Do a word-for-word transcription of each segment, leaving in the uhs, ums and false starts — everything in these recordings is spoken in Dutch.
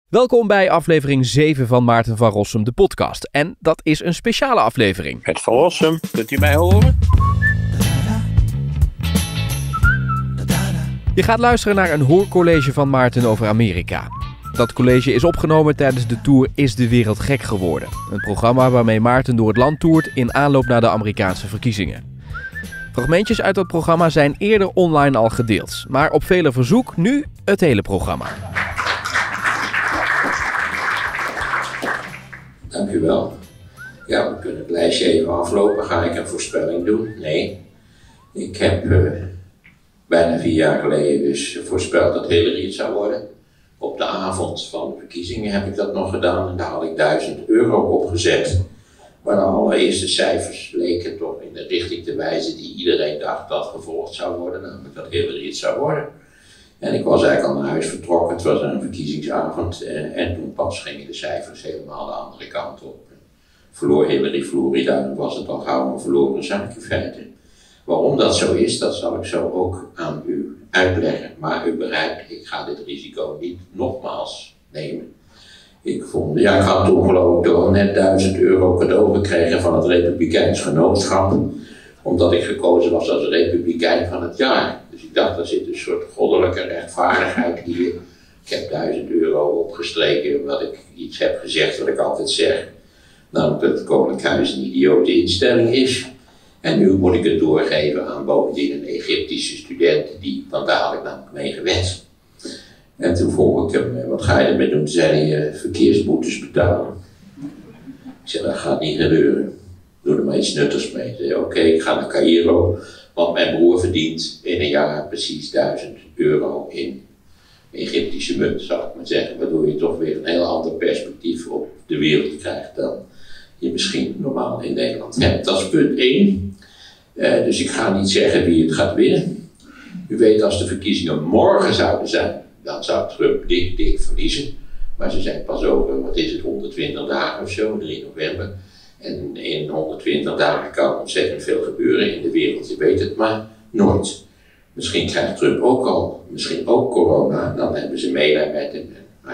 Welkom bij aflevering zeven van Maarten van Rossum, de podcast. En dat is een speciale aflevering. Met Van Rossum, kunt u mij horen? Je gaat luisteren naar een hoorcollege van Maarten over Amerika. Dat college is opgenomen tijdens de tour Is de Wereld Gek Geworden? Een programma waarmee Maarten door het land toert in aanloop naar de Amerikaanse verkiezingen. Fragmentjes uit dat programma zijn eerder online al gedeeld. Maar op vele verzoek nu het hele programma. Dank u wel. Ja, we kunnen het lijstje even aflopen. Ga ik een voorspelling doen? Nee. Ik heb uh, bijna vier jaar geleden dus voorspeld dat Hillary het zou worden. Op de avond van de verkiezingen heb ik dat nog gedaan en daar had ik duizend euro opgezet. Maar de allereerste cijfers leken toch in de richting te wijzen die iedereen dacht dat gevolgd zou worden, namelijk dat Hillary het zou worden. En ik was eigenlijk al naar huis vertrokken, het was een verkiezingsavond en, en toen pas gingen de cijfers helemaal de andere kant op. Verloor Hillary Florida, dan was het al gauw een verloren zaak in feite. Waarom dat zo is, dat zal ik zo ook aan u uitleggen. Maar u begrijpt, ik ga dit risico niet nogmaals nemen. Ik vond, ja, ik had toen geloof ik toch net duizend euro cadeau gekregen van het Republikeins Genootschap. Omdat ik gekozen was als Republikein van het jaar. Dus ik dacht, er zit een soort goddelijke rechtvaardigheid hier. Ik heb duizend euro opgestreken omdat ik iets heb gezegd wat ik altijd zeg. Namelijk dat het Koninklijk Huis een idiote instelling is. En nu moet ik het doorgeven aan bovendien een Egyptische student die van dadelijk namelijk mee gewend. En toen vroeg ik hem, wat ga je ermee doen? Toen zei hij, verkeersboetes betalen. Ik zei, dat gaat niet gebeuren. Doe er maar iets nuttigs mee. Ik zei, oké, okay, ik ga naar Cairo, want mijn broer verdient in een jaar precies duizend euro in Egyptische munt, zou ik maar zeggen. Waardoor je toch weer een heel ander perspectief op de wereld krijgt dan je misschien normaal in Nederland hebt. Dat is punt één. Uh, dus ik ga niet zeggen wie het gaat winnen. U weet, als de verkiezingen morgen zouden zijn, dan zou Trump dik, dik verliezen. Maar ze zijn pas over, wat is het, honderdtwintig dagen of zo, drie november. En in honderdtwintig dagen kan ontzettend veel gebeuren in de wereld, je weet het maar nooit. Misschien krijgt Trump ook al, misschien ook corona, dan hebben ze medelijden met hem. Nou,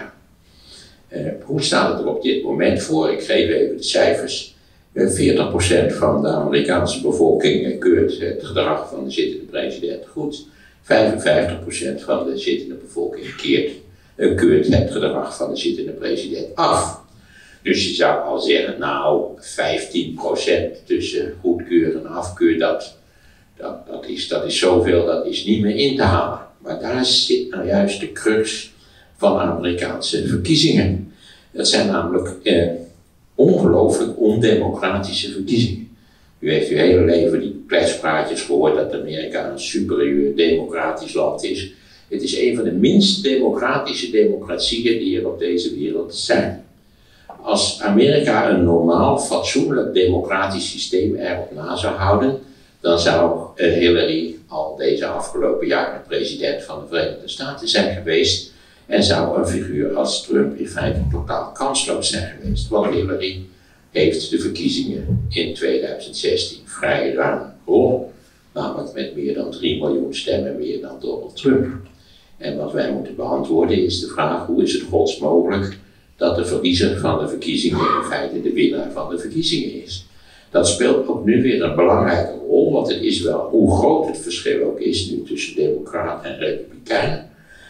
uh, hoe staat het er op dit moment voor? Ik geef even de cijfers. Uh, veertig procent van de Amerikaanse bevolking keurt het gedrag van de zittende president goed. vijfenvijftig procent van de zittende bevolking keert, uh, keurt het gedrag van de zittende president af. Dus je zou al zeggen, nou, vijftien procent tussen goedkeur en afkeur, dat, dat, dat, is, dat is zoveel, dat is niet meer in te halen. Maar daar zit nou juist de crux van Amerikaanse verkiezingen. Dat zijn namelijk eh, ongelooflijk ondemocratische verkiezingen. U heeft uw hele leven die kletspraatjes gehoord dat Amerika een superieur democratisch land is. Het is een van de minst democratische democratieën die er op deze wereld zijn. Als Amerika een normaal, fatsoenlijk democratisch systeem erop na zou houden, dan zou Hillary al deze afgelopen jaren president van de Verenigde Staten zijn geweest en zou een figuur als Trump in feite totaal kansloos zijn geweest. Want Hillary heeft de verkiezingen in tweeduizend zestien vrij ruim gewonnen, namelijk met meer dan drie miljoen stemmen meer dan Donald Trump. En wat wij moeten beantwoorden is de vraag, hoe is het gods mogelijk dat de verliezer van de verkiezingen in feite de winnaar van de verkiezingen is. Dat speelt ook nu weer een belangrijke rol, want het is wel, hoe groot het verschil ook is nu tussen democraten en republikeinen.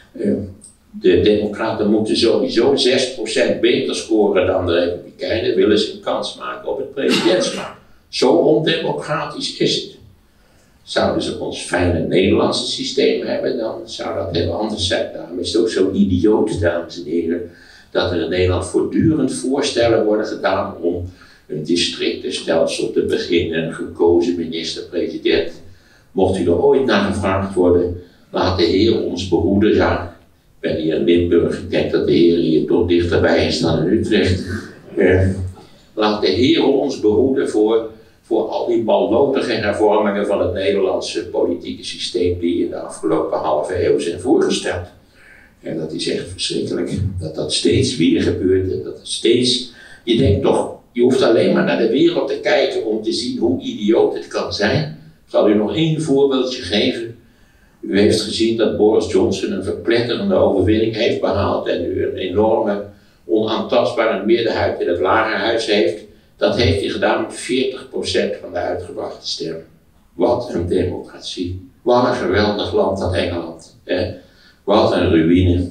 De democraten moeten sowieso zes procent beter scoren dan de republikeinen, willen ze een kans maken op het presidentschap. Zo ondemocratisch is het. Zouden ze ons fijne Nederlandse systeem hebben, dan zou dat heel anders zijn. Daarom is het ook zo idioot, dames en heren, dat er in Nederland voortdurend voorstellen worden gedaan om een districtenstelsel te beginnen, een gekozen minister-president. Mocht u er ooit naar gevraagd worden, laat de Heer ons behoeden. Ja, ik ben hier in Limburg, ik denk dat de Heer hier toch dichterbij is dan in Utrecht. Eh, laat de Heer ons behoeden voor, voor al die balnotige hervormingen van het Nederlandse politieke systeem die in de afgelopen halve eeuw zijn voorgesteld. En dat is echt verschrikkelijk, dat dat steeds weer gebeurt en dat het steeds, je denkt toch, je hoeft alleen maar naar de wereld te kijken om te zien hoe idioot het kan zijn. Ik zal u nog één voorbeeldje geven. U heeft gezien dat Boris Johnson een verpletterende overwinning heeft behaald en nu een enorme, onaantastbare meerderheid in het lagerhuis heeft. Dat heeft hij gedaan met veertig procent van de uitgebrachte stemmen. Wat een democratie. Wat een geweldig land dat Engeland. Hè? Wat een ruïne.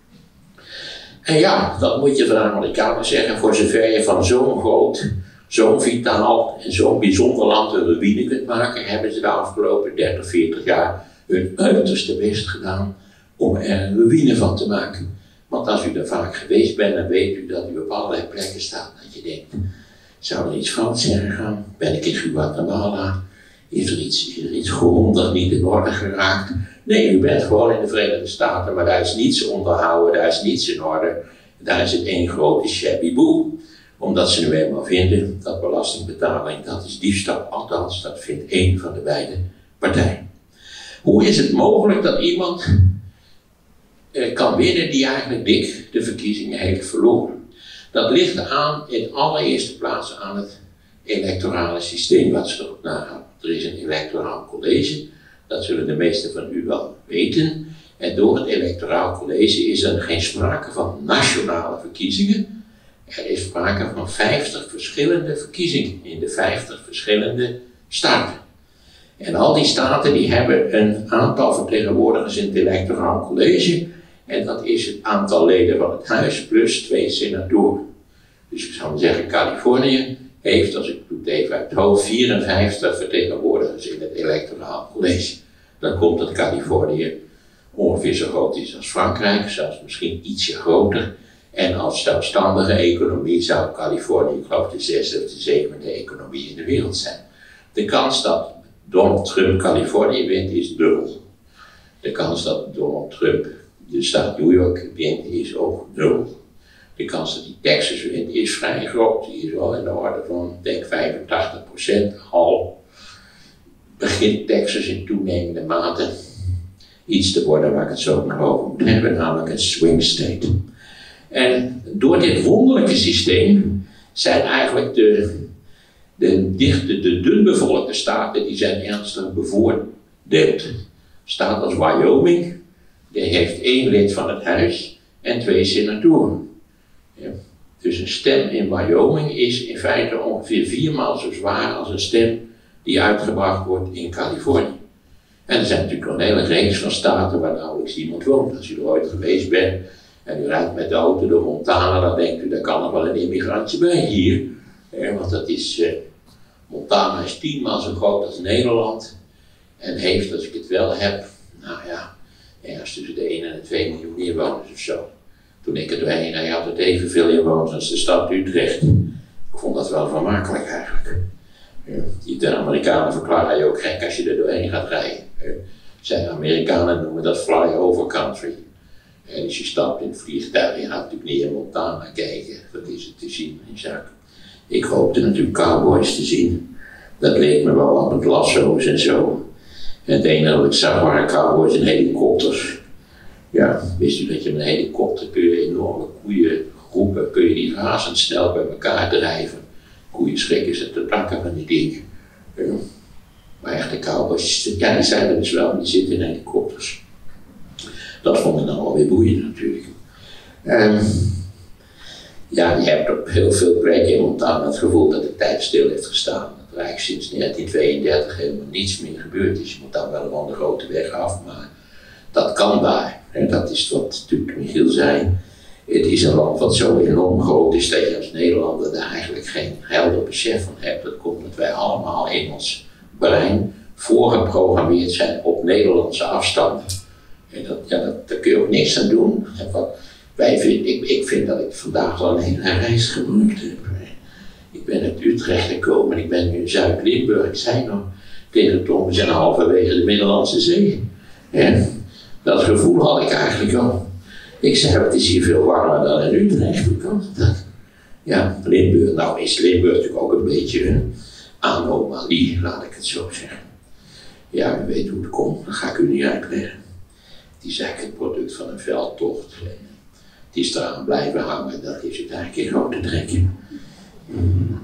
En ja, dat moet je van de Amerikanen zeggen. Voor zover je van zo'n groot, zo'n vitaal en zo'n bijzonder land een ruïne kunt maken, hebben ze de afgelopen dertig, veertig jaar hun uiterste best gedaan om er een ruïne van te maken. Want als u er vaak geweest bent, dan weet u dat u op allerlei plekken staat dat je denkt, zou er iets fout zijn gegaan? Ben ik in Guatemala? Is er iets, is er iets grondig niet in orde geraakt? Nee, u bent gewoon in de Verenigde Staten, maar daar is niets onderhouden, daar is niets in orde. Daar is het één grote shabby boel. Omdat ze nu eenmaal vinden dat belastingbetaling, dat is diefstal, althans dat vindt één van de beide partijen. Hoe is het mogelijk dat iemand eh, kan winnen die eigenlijk dik de verkiezingen heeft verloren? Dat ligt aan in allereerste plaats aan het electorale systeem wat ze erop nagaan. Er is een electoraal college, dat zullen de meesten van u wel weten. En door het electoraal college is er geen sprake van nationale verkiezingen. Er is sprake van vijftig verschillende verkiezingen in de vijftig verschillende staten. En al die staten die hebben een aantal vertegenwoordigers in het electoraal college. En dat is het aantal leden van het huis plus twee senatoren. Dus ik zou maar zeggen, Californië heeft, als ik het even uit het hoofd, vierenvijftig vertegenwoordigers in het electoraal college. Dan komt dat Californië ongeveer zo groot is als Frankrijk, zelfs misschien ietsje groter. En als zelfstandige economie zou Californië, ik geloof, de zesde of de zevende economie in de wereld zijn. De kans dat Donald Trump Californië wint is dubbel. De kans dat Donald Trump de staat New York wint is ook nul. De kans dat hij Texas wint is vrij groot. Die is wel in de orde van, denk vijfentachtig procent. Al begint Texas in toenemende mate iets te worden waar ik het zo nog over moet hebben, namelijk een swing state. En door dit wonderlijke systeem zijn eigenlijk de, de dichte, de dunbevolkte staten, die zijn ernstig bevoordeeld. Staat als Wyoming, die heeft één lid van het huis en twee senatoren. Ja. Dus een stem in Wyoming is in feite ongeveer viermaal zo zwaar als een stem die uitgebracht wordt in Californië. En er zijn natuurlijk nog een hele reeks van staten waar nauwelijks iemand woont. Als u er ooit geweest bent en u rijdt met de auto door Montana, dan denkt u, daar kan nog wel een immigrantje bij hier. Ja, want dat is, uh, Montana is tienmaal zo groot als Nederland. En heeft, als ik het wel heb, nou ja, ergens tussen de één en de twee miljoen inwoners of zo. Toen ik er doorheen hij had het evenveel inwoners als de stad Utrecht. Ik vond dat wel vermakelijk eigenlijk. Ja, de Amerikanen verklaren je ook gek als je er doorheen gaat rijden. Zijn Amerikanen noemen dat fly-over country. En als je stapt in het vliegtuig, je gaat natuurlijk niet in Montana kijken. Wat is het te zien in zaken. Ik hoopte natuurlijk cowboys te zien. Dat leek me wel wat met lasso's en zo. En het enige wat ik zag waren cowboys en helikopters. Ja, wist u dat je met een helikopter kun je enorme koeiengroepen, kun je die razendsnel bij elkaar drijven. Koeien schrikken ze te takken van die dingen. Ja. Maar echte cowboys, ja, die zijn er dus wel, maar die zitten in helikopters. Dat vond ik dan wel weer boeiend natuurlijk. Um, ja, je hebt op heel veel plekken in Montana het gevoel dat de tijd stil heeft gestaan. Dat er eigenlijk sinds negentien tweeëndertig helemaal niets meer gebeurd is. Je moet dan wel van de grote weg af, maar dat kan daar. En dat is wat natuurlijk Michiel zei. Het is een land wat zo enorm groot is dat je als Nederlander daar eigenlijk geen helder besef van hebt. Dat komt omdat wij allemaal in ons brein voorgeprogrammeerd zijn op Nederlandse afstanden. En dat, ja, dat, daar kun je ook niks aan doen. En wat wij vind, ik, ik vind dat ik vandaag al een hele reis gemaakt heb. Ik ben uit Utrecht gekomen en ik ben nu in Zuid-Limburg. Ik zei nog tegen Tom, we zijn halverwege de Middellandse Zee. En dat gevoel had ik eigenlijk al. Ik zei, het is hier veel warmer dan in Utrecht. Hoe kan dat? Ja, Limburg. Nou is Limburg natuurlijk ook een beetje een anomalie, laat ik het zo zeggen. Ja, u weet hoe het komt, dat ga ik u niet uitleggen. Het is eigenlijk het product van een veldtocht. Het is eraan blijven hangen, dat is het eigenlijk in grote trekken.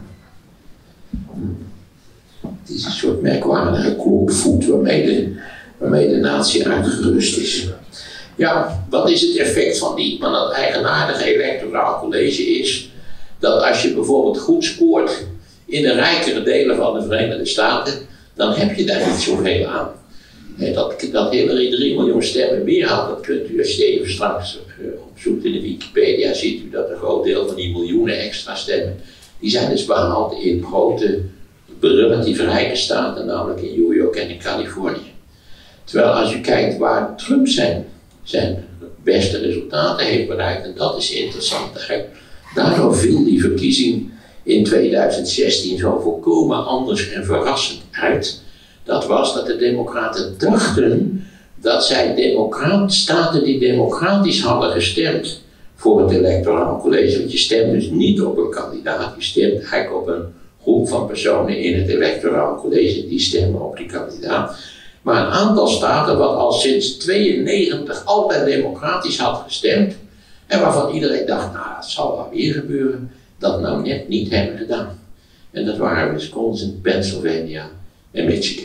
Het is een soort merkwaardige klompvoet waarmee de waarmee de natie uitgerust is. Ja, wat is het effect van, die, van dat eigenaardige electoraal college is dat als je bijvoorbeeld goed scoort in de rijkere delen van de Verenigde Staten, dan heb je daar niet zoveel aan. Dat, dat Hillary drie miljoen stemmen meer had, dat kunt u als je even straks opzoekt in de Wikipedia, ziet u dat een groot deel van die miljoenen extra stemmen, die zijn dus behaald in grote, relatief rijke staten, namelijk in New York en in Californië. Terwijl als u kijkt waar Trump zijn, zijn beste resultaten heeft bereikt, en dat is interessant, daardoor viel die verkiezing in tweeduizend zestien zo volkomen anders en verrassend uit. Dat was dat de democraten dachten dat zij democraat, staten die democratisch hadden gestemd voor het electoraal college. Want je stemt dus niet op een kandidaat, je stemt eigenlijk op een groep van personen in het electoraal college die stemmen op die kandidaat. Maar een aantal staten wat al sinds tweeënnegentig altijd democratisch had gestemd en waarvan iedereen dacht, nou dat zal wel weer gebeuren, dat nou net niet hebben gedaan. En dat waren Wisconsin, Pennsylvania en Michigan.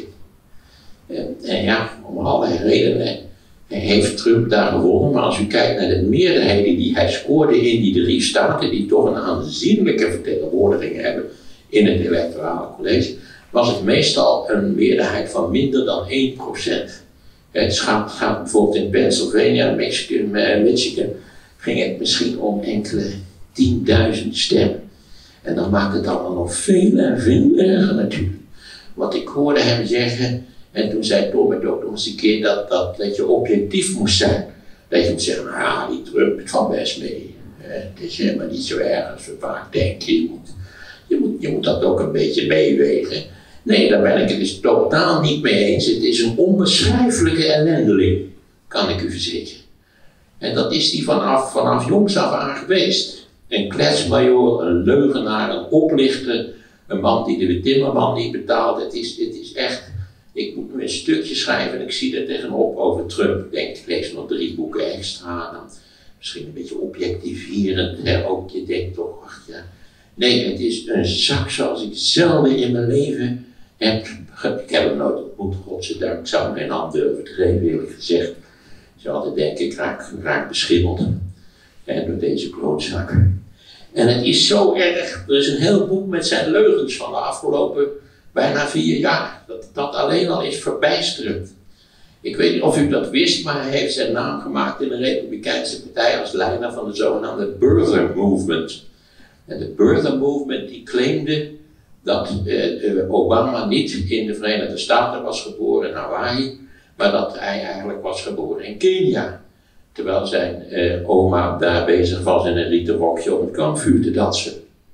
En, en ja, om allerlei redenen heeft Trump daar gewonnen, maar als u kijkt naar de meerderheden die hij scoorde in die drie staten, die toch een aanzienlijke vertegenwoordiging hebben in het electorale college, was het meestal een meerderheid van minder dan één procent. Het gaat, gaat bijvoorbeeld in Pennsylvania en Michigan, Michigan ging het misschien om enkele tienduizend stemmen. En dan maakt het allemaal nog veel en veel erger natuurlijk. Wat ik hoorde hem zeggen, en toen zei Tom het ook nog eens een keer, dat, dat, dat je objectief moest zijn. Dat je moet zeggen, nou ja, die Trump, het valt best mee. Het is helemaal niet zo erg als we vaak denken. Je moet, je moet, je moet dat ook een beetje meewegen. Nee, daar ben ik het dus totaal niet mee eens. Het is een onbeschrijfelijke ellendeling, kan ik u verzekeren. En dat is die vanaf, vanaf jongs af aan geweest. Een kletsmajor, een leugenaar, een oplichter, een man die de timmerman niet betaalt. Het is, het is echt, ik moet nu een stukje schrijven en ik zie er tegenop over Trump. Ik denk, ik lees nog drie boeken extra, dan misschien een beetje objectiverend. Hè? Ook je denkt toch, ach ja. Nee, het is een zak zoals ik zelden in mijn leven heb. Ik heb hem nooit ontmoet, godzijdank. Ik zou hem geen hand durven te geven, eerlijk gezegd. Ik zou altijd denken, ik raak, ik raak beschimmeld hè, door deze klootzak. En het is zo erg, er is een heel boek met zijn leugens van de afgelopen bijna vier jaar. Dat, dat alleen al is verbijsterend. Ik weet niet of u dat wist, maar hij heeft zijn naam gemaakt in de Republikeinse Partij als leider van de zogenaamde Birther Movement. En de Birther Movement die claimde dat uh, Obama niet in de Verenigde Staten was geboren in Hawaii, maar dat hij eigenlijk was geboren in Kenia. Terwijl zijn uh, oma daar bezig was in een rieten rokje om het kampvuur te dansen.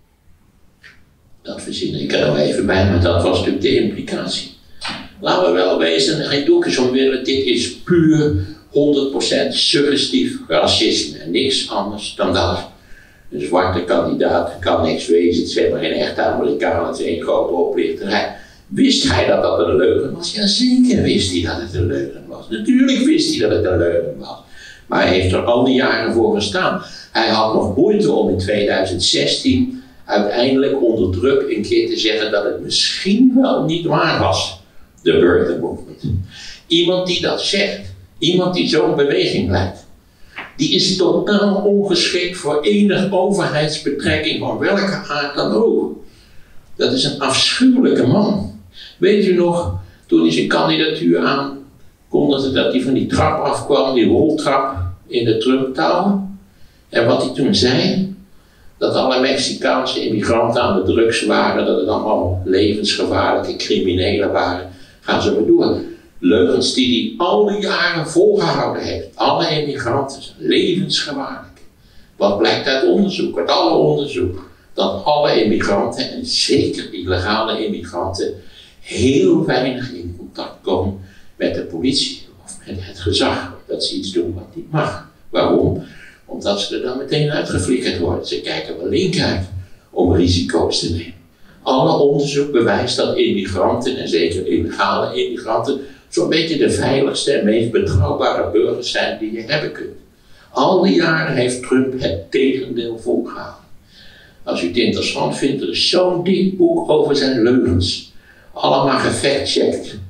Dat verzin ik er nou even bij, maar dat was natuurlijk de implicatie. Laten we wel wezen, geen doekjes om willen, dit is puur honderd procent suggestief racisme en niks anders dan dat. Een zwarte kandidaat kan niks wezen, het zijn maar geen echte Amerikanen, het is één grote oplichterij. Wist hij dat dat een leugen was? Ja, zeker wist hij dat het een leugen was. Natuurlijk wist hij dat het een leugen was. Maar hij heeft er al die jaren voor gestaan. Hij had nog moeite om in tweeduizend zestien uiteindelijk onder druk een keer te zeggen dat het misschien wel niet waar was. De Birther Movement. Iemand die dat zegt, iemand die zo'n beweging leidt, die is totaal ongeschikt voor enige overheidsbetrekking van welke aard dan ook. Dat is een afschuwelijke man. Weet u nog, toen hij zijn kandidatuur aankondigde dat hij van die trap afkwam, die roltrap in de Trump Tower. En wat hij toen zei, dat alle Mexicaanse immigranten aan de drugs waren, dat het allemaal levensgevaarlijke criminelen waren. Ga zo maar door. Leugens die hij al die jaren volgehouden heeft. Alle immigranten zijn levensgevaarlijk. Wat blijkt uit onderzoek, uit alle onderzoek, dat alle immigranten, en zeker illegale immigranten, heel weinig in contact komen met de politie of met het gezag. Dat ze iets doen wat niet mag. Waarom? Omdat ze er dan meteen uitgeflikkerd worden. Ze kijken wel link uit om risico's te nemen. Alle onderzoek bewijst dat immigranten, en zeker illegale immigranten, zo'n beetje de veiligste en meest betrouwbare burgers zijn die je hebben kunt. Al die jaren heeft Trump het tegendeel volgehouden. Als u het interessant vindt, er is zo'n dik boek over zijn leugens. Allemaal gefactcheckt.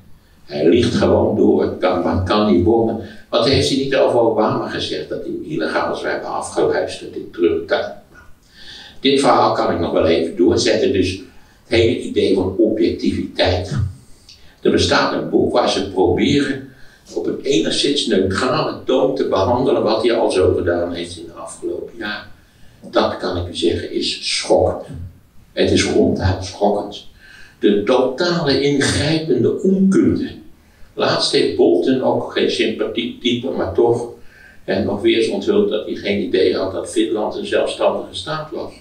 Hij liegt gewoon door, het kan, maar kan niet worden. Wat heeft hij niet over Obama gezegd, dat hij illegaal zou hebben afgeluisterd in terugtuin. Dit verhaal kan ik nog wel even doorzetten, dus het hele idee van objectiviteit. Er bestaat een boek waar ze proberen op een enigszins neutrale toon te behandelen wat hij al zo gedaan heeft in de afgelopen jaar. Dat kan ik u zeggen is schokkend. Het is ronduit schokkend. De totale ingrijpende onkunde. Laatst heeft Bolton, ook geen sympathiek type, maar toch en nog weer eens onthuld dat hij geen idee had dat Finland een zelfstandige staat was.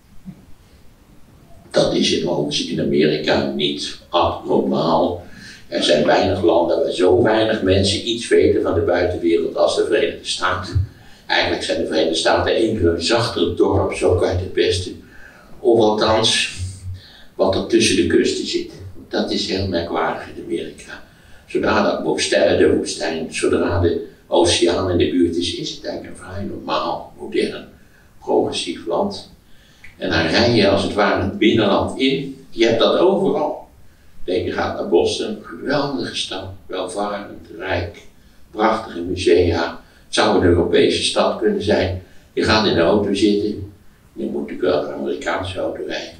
Dat is in, in Amerika niet abnormaal. Er zijn weinig landen waar zo weinig mensen iets weten van de buitenwereld als de Verenigde Staten. Eigenlijk zijn de Verenigde Staten een zachter dorp, zo kan je het beste. Of althans, wat er tussen de kusten zit. Dat is heel merkwaardig in Amerika. Zodra dat woestijn, de woestijn, zodra de oceaan in de buurt is, is het eigenlijk een vrij normaal, modern, progressief land. En dan rij je als het ware het binnenland in. Je hebt dat overal. Denk je gaat naar Boston, geweldige stad, welvarend, rijk, prachtige musea. Het zou een Europese stad kunnen zijn. Je gaat in de auto zitten, je moet natuurlijk wel een Amerikaanse auto rijden.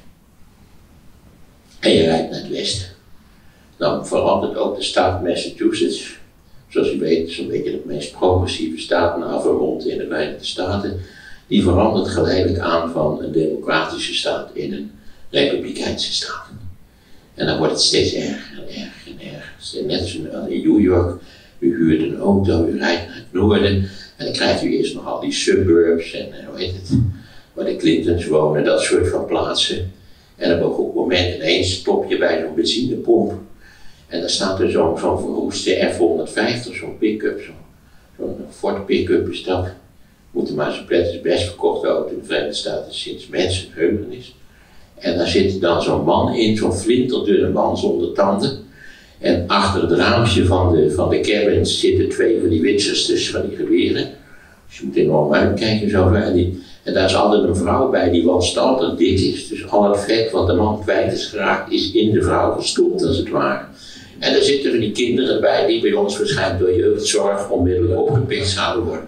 En je rijdt naar het westen. Dan verandert ook de staat Massachusetts. Zoals u weet, zo'n beetje de meest progressieve staat na Vermont in de Verenigde Staten. Die verandert geleidelijk aan van een democratische staat in een republikeinse staat. En dan wordt het steeds erger en erger en erger. Net als in New York, u huurt een auto, u rijdt naar het noorden. En dan krijgt u eerst nog al die suburbs en hoe heet het, waar de Clintons wonen, dat soort van plaatsen. En op een moment ineens stop je bij zo'n benzinepomp. En dan staat er zo'n zo verroeste F honderdvijftig, zo'n pick-up, zo'n zo Ford pick-up is dat. Moet er maar zo'n pret, is best verkochte auto in de Verenigde Staten sinds mensenheugenis. En daar zit dan zo'n man in, zo'n flinterdunne man zonder tanden. En achter het raampje van de, van de cabin zitten twee van die Winchesters, van die geweren. Dus je moet enorm uitkijken zo. En, die, en daar is altijd een vrouw bij die wanstaltig dit is. Dus al het vet wat de man kwijt is geraakt, is in de vrouw gestopt als het ware. En er zitten er die kinderen bij die bij ons waarschijnlijk door jeugdzorg onmiddellijk opgepikt zouden worden.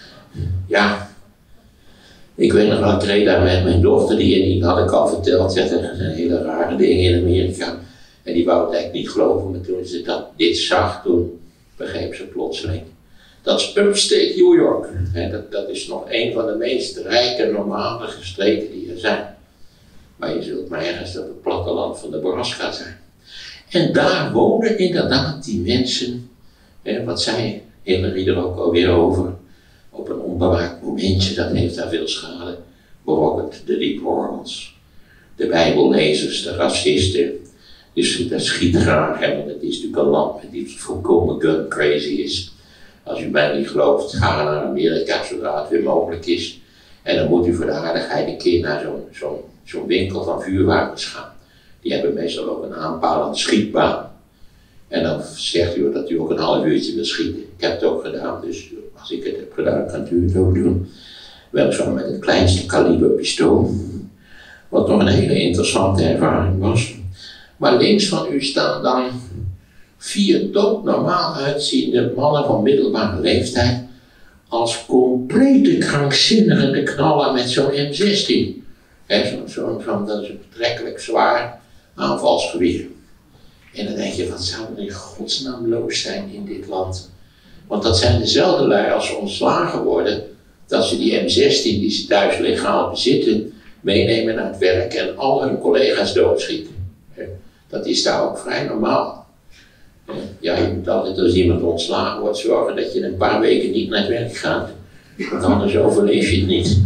Ja, ik weet nog wel, ik reed daar met mijn dochter, die, die had ik al verteld, er zijn hele rare dingen in Amerika. En die wou het eigenlijk niet geloven, maar toen ze dat, dit zag, toen begreep ze plotseling. Dat is upstate New York. He, dat, dat is nog een van de meest rijke, normale streken die er zijn. Maar je zult maar ergens op het platteland van Nebraska zijn. En daar wonen inderdaad die mensen, he, wat zei Hillary er ook alweer over, op een onbewaakt momentje, dat heeft daar veel schade berokkend. De deplorables, de bijbellezers, de racisten, dus dat schiet graag, hè, want het is natuurlijk een land die volkomen gun crazy is. Als u mij niet gelooft, ga naar Amerika zodra het weer mogelijk is. En dan moet u voor de aardigheid een keer naar zo'n zo'n zo'n winkel van vuurwapens gaan. Die hebben meestal ook een aanpalende schietbaan. En dan zegt u dat u ook een half uurtje wil schieten. Ik heb het ook gedaan, dus als ik het heb gedaan, kan u het ook doen. Weliswaar met het kleinste kaliber pistool. Wat nog een hele interessante ervaring was. Maar links van u staan dan vier doodnormaal uitziende mannen van middelbare leeftijd. Als complete krankzinnigen te knallen met zo'n M zestien. Zo'n zo, zo, dat is een betrekkelijk zwaar aanvalsgeweer. En dan denk je, wat zou er in godsnaam los zijn in dit land? Want dat zijn dezelfde lui als ze ontslagen worden, dat ze die M zestien die ze thuis legaal bezitten, meenemen naar het werk en al hun collega's doodschieten. Dat is daar ook vrij normaal. Ja, je moet altijd als iemand ontslagen wordt zorgen dat je een paar weken niet naar het werk gaat. Want anders overleef je het niet.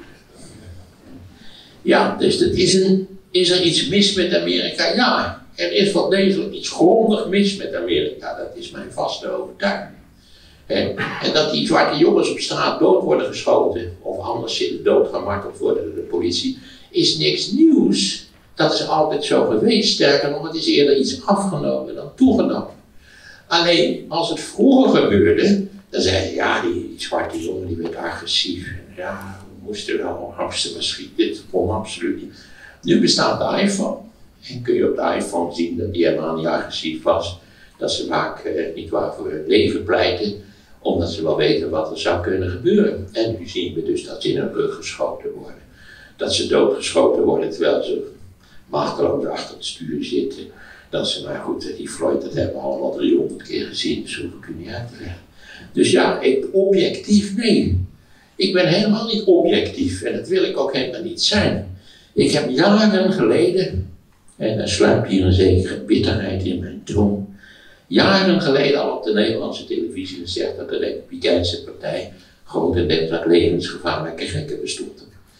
Ja, dus dat is, een, is er iets mis met Amerika? Ja, er is wel degelijk iets grondig mis met Amerika. Dat is mijn vaste overtuiging. En, en dat die zwarte jongens op straat dood worden geschoten, of anders doodgemarteld worden door de politie, is niks nieuws. Dat is altijd zo geweest. Sterker nog, het is eerder iets afgenomen dan toegenomen. Alleen, als het vroeger gebeurde, dan zei je, ja, die, die zwarte jongen die werd agressief. En ja, we moesten wel hamster schieten, dit kon absoluut niet. Nu bestaat de iPhone. En kun je op de iPhone zien dat die helemaal niet agressief was. dat ze vaak uh, niet waar voor hun leven pleiten, omdat ze wel weten wat er zou kunnen gebeuren. En nu zien we dus dat ze in hun rug geschoten worden. Dat ze doodgeschoten worden terwijl ze machteloos achter het stuur zitten. Dat ze, maar goed, die Floyd, dat hebben we allemaal driehonderd keer gezien, dus hoef ik u niet uit te leggen. Dus ja, ik, objectief, nee. Ik ben helemaal niet objectief en dat wil ik ook helemaal niet zijn. Ik heb jaren geleden, en er sluipt hier een zekere bitterheid in mijn toon, jaren geleden al op de Nederlandse televisie gezegd dat de Republikeinse Partij grotendeels uit levensgevaarlijke gekken bestond.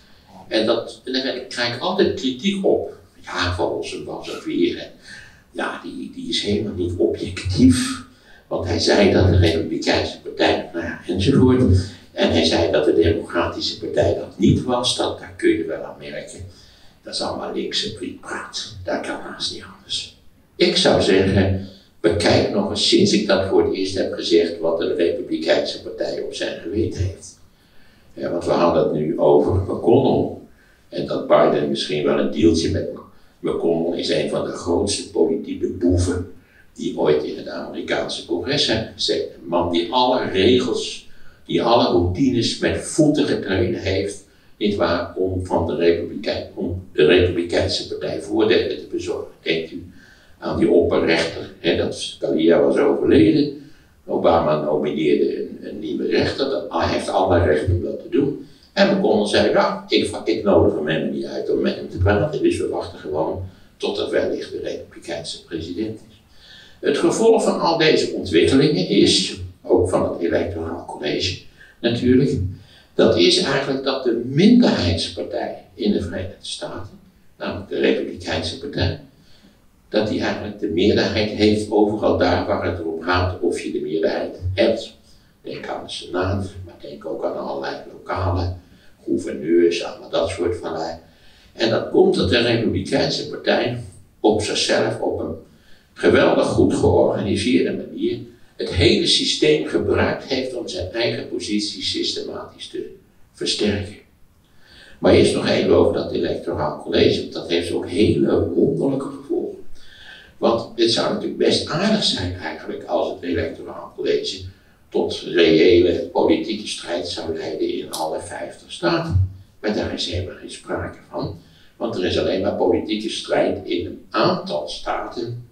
En, dat, en daar krijg ik altijd kritiek op. Ja, van Rossum was het weer. En, ja, die, die is helemaal niet objectief. Want hij zei dat de Republikeinse Partij, nou ja, enzovoort. En hij zei dat de Democratische Partij dat niet was. Dat, daar kun je wel aan merken. Dat is allemaal linkse prietpraat. Dat kan haast niet anders. Ik zou zeggen, bekijk nog eens sinds ik dat voor het eerst heb gezegd wat de Republikeinse Partij op zijn geweten heeft. Ja, want we hadden het nu over McConnell. En dat Biden misschien wel een dealtje met McConnell is een van de grootste politieke boeven die ooit in het Amerikaanse congres zijn gezeten. Een man die alle regels, die alle routines met voeten getreden heeft, niet waar, om, van de Republikein, om de Republikeinse Partij voordelen te bezorgen. Denkt u aan die opperrechter, hè, dat Scalia was overleden. Obama nomineerde een, een nieuwe rechter, dat, hij heeft alle rechten om dat te doen. En McConnell zei, nou, ik, ik nodig hem helemaal niet uit om met hem te praten, dus we wachten gewoon tot er wellicht de Republikeinse president is. Het gevolg van al deze ontwikkelingen is, ook van het Electoraal College natuurlijk, dat is eigenlijk dat de minderheidspartij in de Verenigde Staten, namelijk de Republikeinse Partij, dat die eigenlijk de meerderheid heeft overal daar waar het erom gaat of je de meerderheid hebt. Denk aan de Senaat, maar denk ook aan allerlei lokale gouverneurs, allemaal dat soort van. En dat komt dat de Republikeinse Partij op zichzelf op een geweldig goed georganiseerde manier het hele systeem gebruikt heeft om zijn eigen positie systematisch te versterken. Maar eerst nog even over dat Electoraal College, want dat heeft ook hele wonderlijke gevolgen. Want het zou natuurlijk best aardig zijn eigenlijk als het Electoraal College tot reële politieke strijd zou leiden in alle vijftig staten. Maar daar is helemaal geen sprake van, want er is alleen maar politieke strijd in een aantal staten.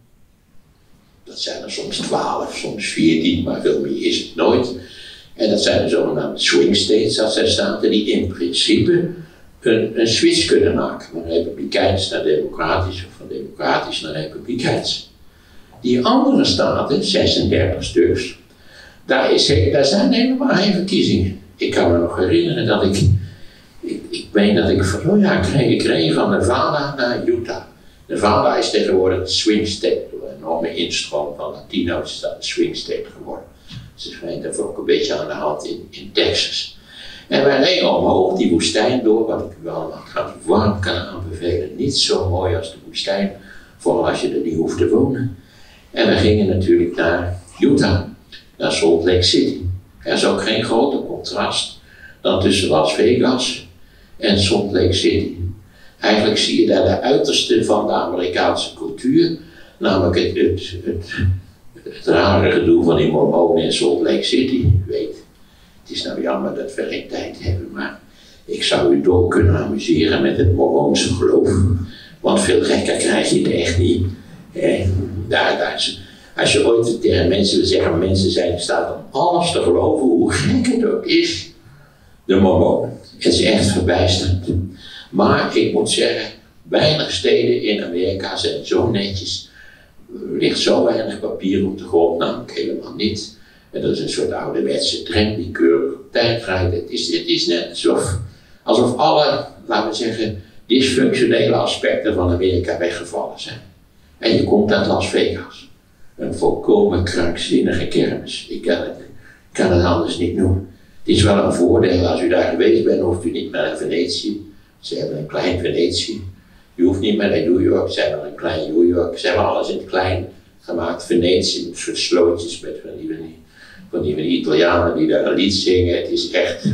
Dat zijn er soms twaalf, soms veertien, maar veel meer is het nooit. En dat zijn de zogenaamde swing states, dat zijn staten die in principe een, een switch kunnen maken, van republikeins naar democratisch of van democratisch naar republikeins. Die andere staten, zesendertig stuks, daar, is, daar zijn helemaal geen verkiezingen. Ik kan me nog herinneren dat ik, ik, ik meen dat ik van, oh ja, ik kreeg, ik reed van Nevada naar Utah. Nevada is tegenwoordig een swing state, door een enorme instroom van Latino's is dat een swing state geworden. Dus het schijnt er ook een beetje aan de hand in, in Texas. En wij reden omhoog die woestijn door, wat ik u allemaal trouwens warm kan aanbevelen. Niet zo mooi als de woestijn, vooral als je er niet hoeft te wonen. En we gingen natuurlijk naar Utah, naar Salt Lake City. Er is ook geen groter contrast dan tussen Las Vegas en Salt Lake City. Eigenlijk zie je daar de uiterste van de Amerikaanse cultuur, namelijk het, het, het, het rare gedoe van die mormonen in Salt Lake City. U weet, het is nou jammer dat we geen tijd hebben, maar ik zou u dol kunnen amuseren met het mormoonse geloof. Want veel gekker krijg je het echt niet. Eh, daar, daar, als je ooit tegen mensen wil zeggen, mensen zijn in staat om alles te geloven, hoe gek het ook is, de mormonen. Het is echt verbijsterend. Maar ik moet zeggen, weinig steden in Amerika zijn zo netjes. Er ligt zo weinig papier op de grond, namelijk helemaal niet. En dat is een soort ouderwetse tram die keurig op tijd rijdt. Het is, het is net alsof, alsof alle, laten we zeggen, dysfunctionele aspecten van Amerika weggevallen zijn. En je komt uit Las Vegas. Een volkomen krankzinnige kermis. Ik kan het, kan het anders niet noemen. Het is wel een voordeel, als u daar geweest bent, hoeft u niet meer naar Venetië. Ze hebben een klein Venetië. Je hoeft niet meer naar New York, ze hebben een klein New York. Ze hebben alles in het klein gemaakt. Venetië, met soort slootjes met van die, van die, van die Italianen die daar een lied zingen. Het is echt...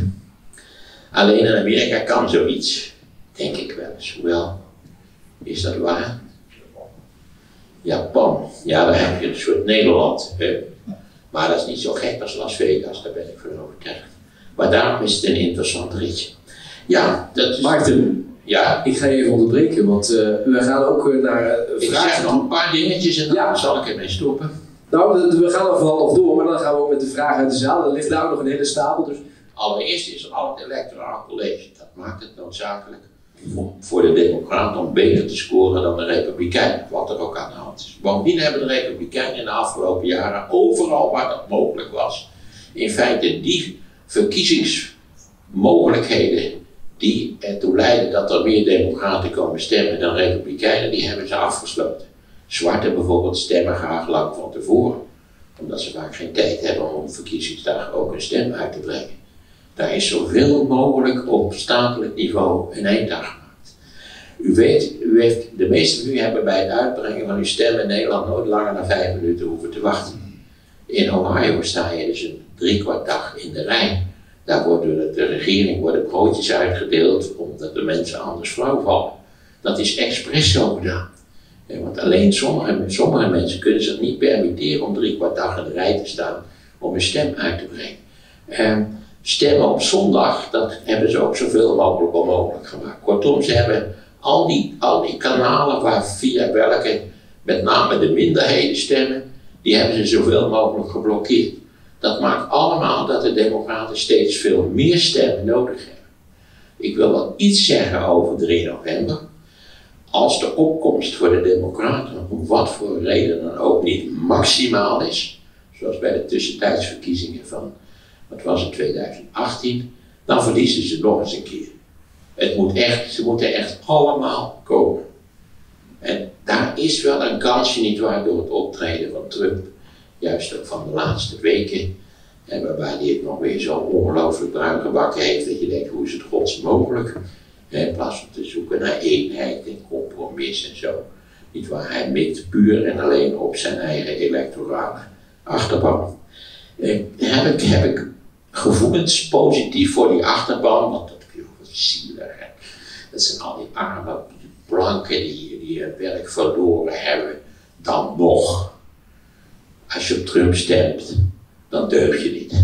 Alleen in Amerika kan zoiets, denk ik wel eens. Hoewel, is dat waar? Japan, ja, daar heb je een soort Nederland. Hè. Maar dat is niet zo gek als Las Vegas, daar ben ik van overtuigd. Maar daarom is het een interessant ritje. Ja, dat is... Maarten, ja? Ik ga je even onderbreken, want uh, we gaan ook uh, naar uh, ik vragen. zeg nog een paar dingetjes en dan ja. zal ik ermee stoppen. Nou, we gaan er vooral nog door, maar dan gaan we ook met de vragen uit de zaal. Er ligt daar ook nog een hele stapel. Dus... Allereerst is er al het electoraal college. Dat maakt het noodzakelijk voor de Democraten om beter te scoren dan de Republikeinen, wat er ook aan de hand is. Bovendien hebben de Republikeinen in de afgelopen jaren overal waar dat mogelijk was, in feite die verkiezingsmogelijkheden die ertoe leiden dat er meer Democraten komen stemmen dan Republikeinen, die hebben ze afgesloten. Zwarten bijvoorbeeld stemmen graag lang van tevoren, omdat ze vaak geen tijd hebben om verkiezingsdag ook een stem uit te brengen. Daar is zoveel mogelijk op statelijk niveau een eind aan gemaakt. U weet, u heeft, de meeste van u hebben bij het uitbrengen van uw stem in Nederland nooit langer dan vijf minuten hoeven te wachten. In Ohio sta je dus een driekwart dag in de rij. Daar wordt door de regering worden broodjes uitgedeeld omdat de mensen anders flauw vallen. Dat is expres zo gedaan. Ja, want alleen sommige, sommige mensen kunnen zich niet permitteren om driekwart dag in de rij te staan om een stem uit te brengen. En stemmen op zondag, dat hebben ze ook zoveel mogelijk onmogelijk gemaakt. Kortom, ze hebben al die, al die kanalen waar via welke met name de minderheden stemmen, die hebben ze zoveel mogelijk geblokkeerd. Dat maakt allemaal dat de Democraten steeds veel meer stemmen nodig hebben. Ik wil wel iets zeggen over drie november. Als de opkomst voor de Democraten, om wat voor reden dan ook, niet maximaal is, zoals bij de tussentijdsverkiezingen van, wat was het, tweeduizend achttien, dan verliezen ze nog eens een keer. Het moet echt, ze moeten echt allemaal komen. En daar is wel een kansje niet waar door het optreden van Trump, juist ook van de laatste weken, en waarbij hij het nog weer zo ongelooflijk bruin gebakken heeft, dat je denkt, hoe is het gods mogelijk? In plaats van te zoeken naar eenheid en compromis en zo. Niet waar, hij mikt puur en alleen op zijn eigen electorale achterban. Eh, heb, ik, heb ik gevoelens positief voor die achterban, want dat is wat zielig. Hè? Dat zijn al die arme blanken die, die hun werk verloren hebben, dan nog. Als je op Trump stemt, dan deug je niet.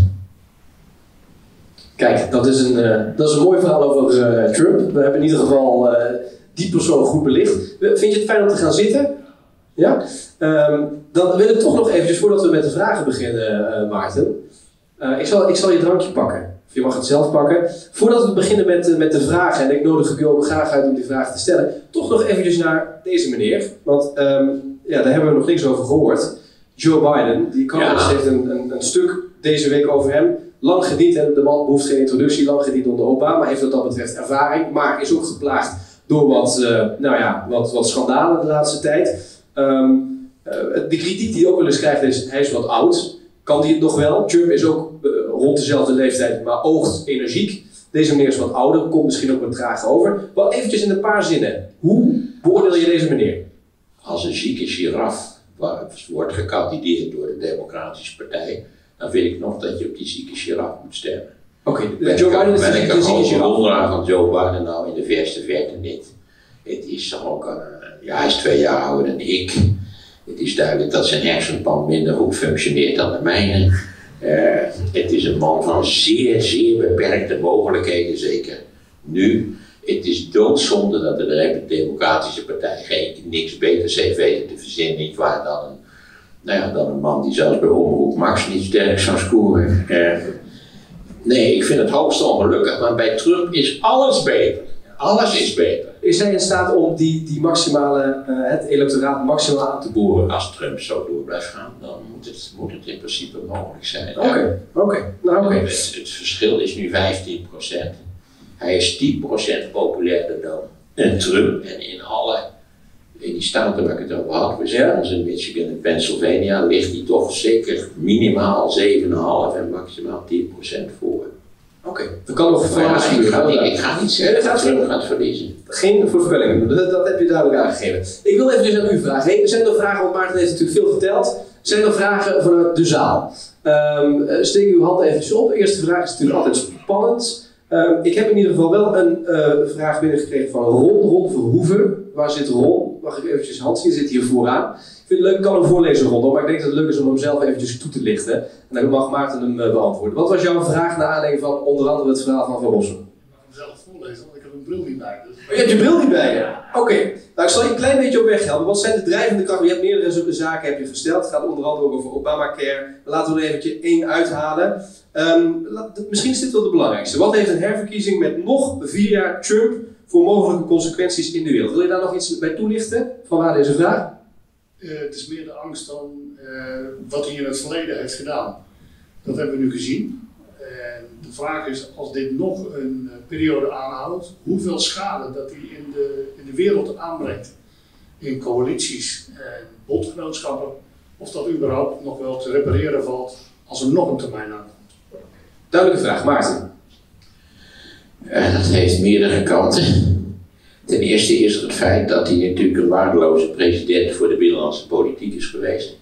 Kijk, dat is een, uh, dat is een mooi verhaal over uh, Trump. We hebben in ieder geval uh, die persoon goed belicht. Vind je het fijn om te gaan zitten? Ja? Um, dan wil ik toch nog eventjes, voordat we met de vragen beginnen, uh, Maarten. Uh, ik, zal, ik zal je drankje pakken. Of je mag het zelf pakken. Voordat we beginnen met, uh, met de vragen, en ik nodig u ook graag uit om die vragen te stellen, toch nog eventjes naar deze meneer. Want um, ja, daar hebben we nog niks over gehoord. Joe Biden, die Economist ja. heeft een, een, een stuk deze week over hem. Lang gediend, en de man behoeft geen introductie, lang gediend onder Obama, heeft wat dat betreft ervaring, maar is ook geplaagd door wat, uh, nou ja, wat, wat schandalen de laatste tijd. Um, uh, de kritiek die hij ook wel eens krijgt is, hij is wat oud, kan hij het nog wel? Trump is ook uh, rond dezelfde leeftijd, maar oogt energiek. Deze meneer is wat ouder, komt misschien ook wat traag over. Wel eventjes in een paar zinnen, hoe beoordeel je deze meneer? Als een zieke giraf wordt gekandideerd door de Democratische Partij, dan vind ik nog dat je op die zieke giraf moet stemmen. Oké, okay, Joe Biden is ben ik een grote bewonderaar van Joe Biden nou in de verste verte niet. Het is toch ook een, ja, hij is twee jaar ouder dan ik. Het is duidelijk dat zijn hersenpan minder goed functioneert dan de mijne. Uh, het is een man van zeer, zeer beperkte mogelijkheden, zeker nu. Het is doodzonde dat de Democratische Partij geen, niks beters heeft weten te verzinnen, niet waar, dan een, nou ja, dan een man die zelfs bij Omroep Max niet sterk zou scoren. Uh, nee, ik vind het hoogst ongelukkig, maar bij Trump is alles beter. Alles is beter. Is hij in staat om die, die maximale, uh, het electoraat maximaal aan te boren? Als Trump zo door blijft gaan, dan moet het, moet het in principe mogelijk zijn. Oké, okay, oké. Okay. Nou, okay. het, het verschil is nu vijftien procent. Hij is tien procent populairder dan en Trump. En in alle, in die staten waar ik het over had, Wisconsin, Michigan en Pennsylvania, ligt hij toch zeker minimaal zeven komma vijf en maximaal tien procent voor. Oké, okay. Dat kan nog veranderen. Ja, ik, ga niet, ik ga niet zeggen dat Trump gaat verliezen. Geen voorspellingen, dat, dat heb je duidelijk aangegeven. Ik wil even aan u vragen. Hey, zijn er vragen, want Maarten heeft natuurlijk veel verteld. Zijn er vragen vanuit de zaal? Um, steek uw hand even op. De eerste vraag is natuurlijk altijd spannend. Um, ik heb in ieder geval wel een uh, vraag binnengekregen van Ron, Ron Verhoeven. Waar zit Ron? mag ik eventjes, Hans, je zit hier vooraan. Ik vind het leuk, ik kan hem voorlezen rondom, maar ik denk dat het leuk is om hem zelf eventjes toe te lichten. En dan mag Maarten hem uh, beantwoorden. Wat was jouw vraag naar aanleiding van onder andere het verhaal van Van Rossum? Ik mag hem zelf voorlezen, want ik heb een bril niet bij. Dus... Oh, je hebt je bril niet bij je? Oké, okay. Nou ik zal je een klein beetje op weg helpen. Wat zijn de drijvende krachten? Je hebt meerdere zulke zaken heb je gesteld. Het gaat onder andere ook over Obamacare. Laten we er eventjes één uithalen. Um, misschien is dit wel de belangrijkste. Wat heeft een herverkiezing met nog vier jaar Trump voor mogelijke consequenties in de wereld? Wil je daar nog iets bij toelichten? Vanwaar deze vraag? Uh, het is meer de angst dan uh, wat hij in het verleden heeft gedaan. Dat hebben we nu gezien. En de vraag is, als dit nog een uh, periode aanhoudt, hoeveel schade dat hij in de, in de wereld aanbrengt. In coalities en bondgenootschappen. Of dat überhaupt nog wel te repareren valt als er nog een termijn aankomt. Duidelijke vraag, Maarten. Uh, dat heeft meerdere kanten. Ten eerste is er het feit dat hij natuurlijk een waardeloze president voor de binnenlandse politiek is geweest.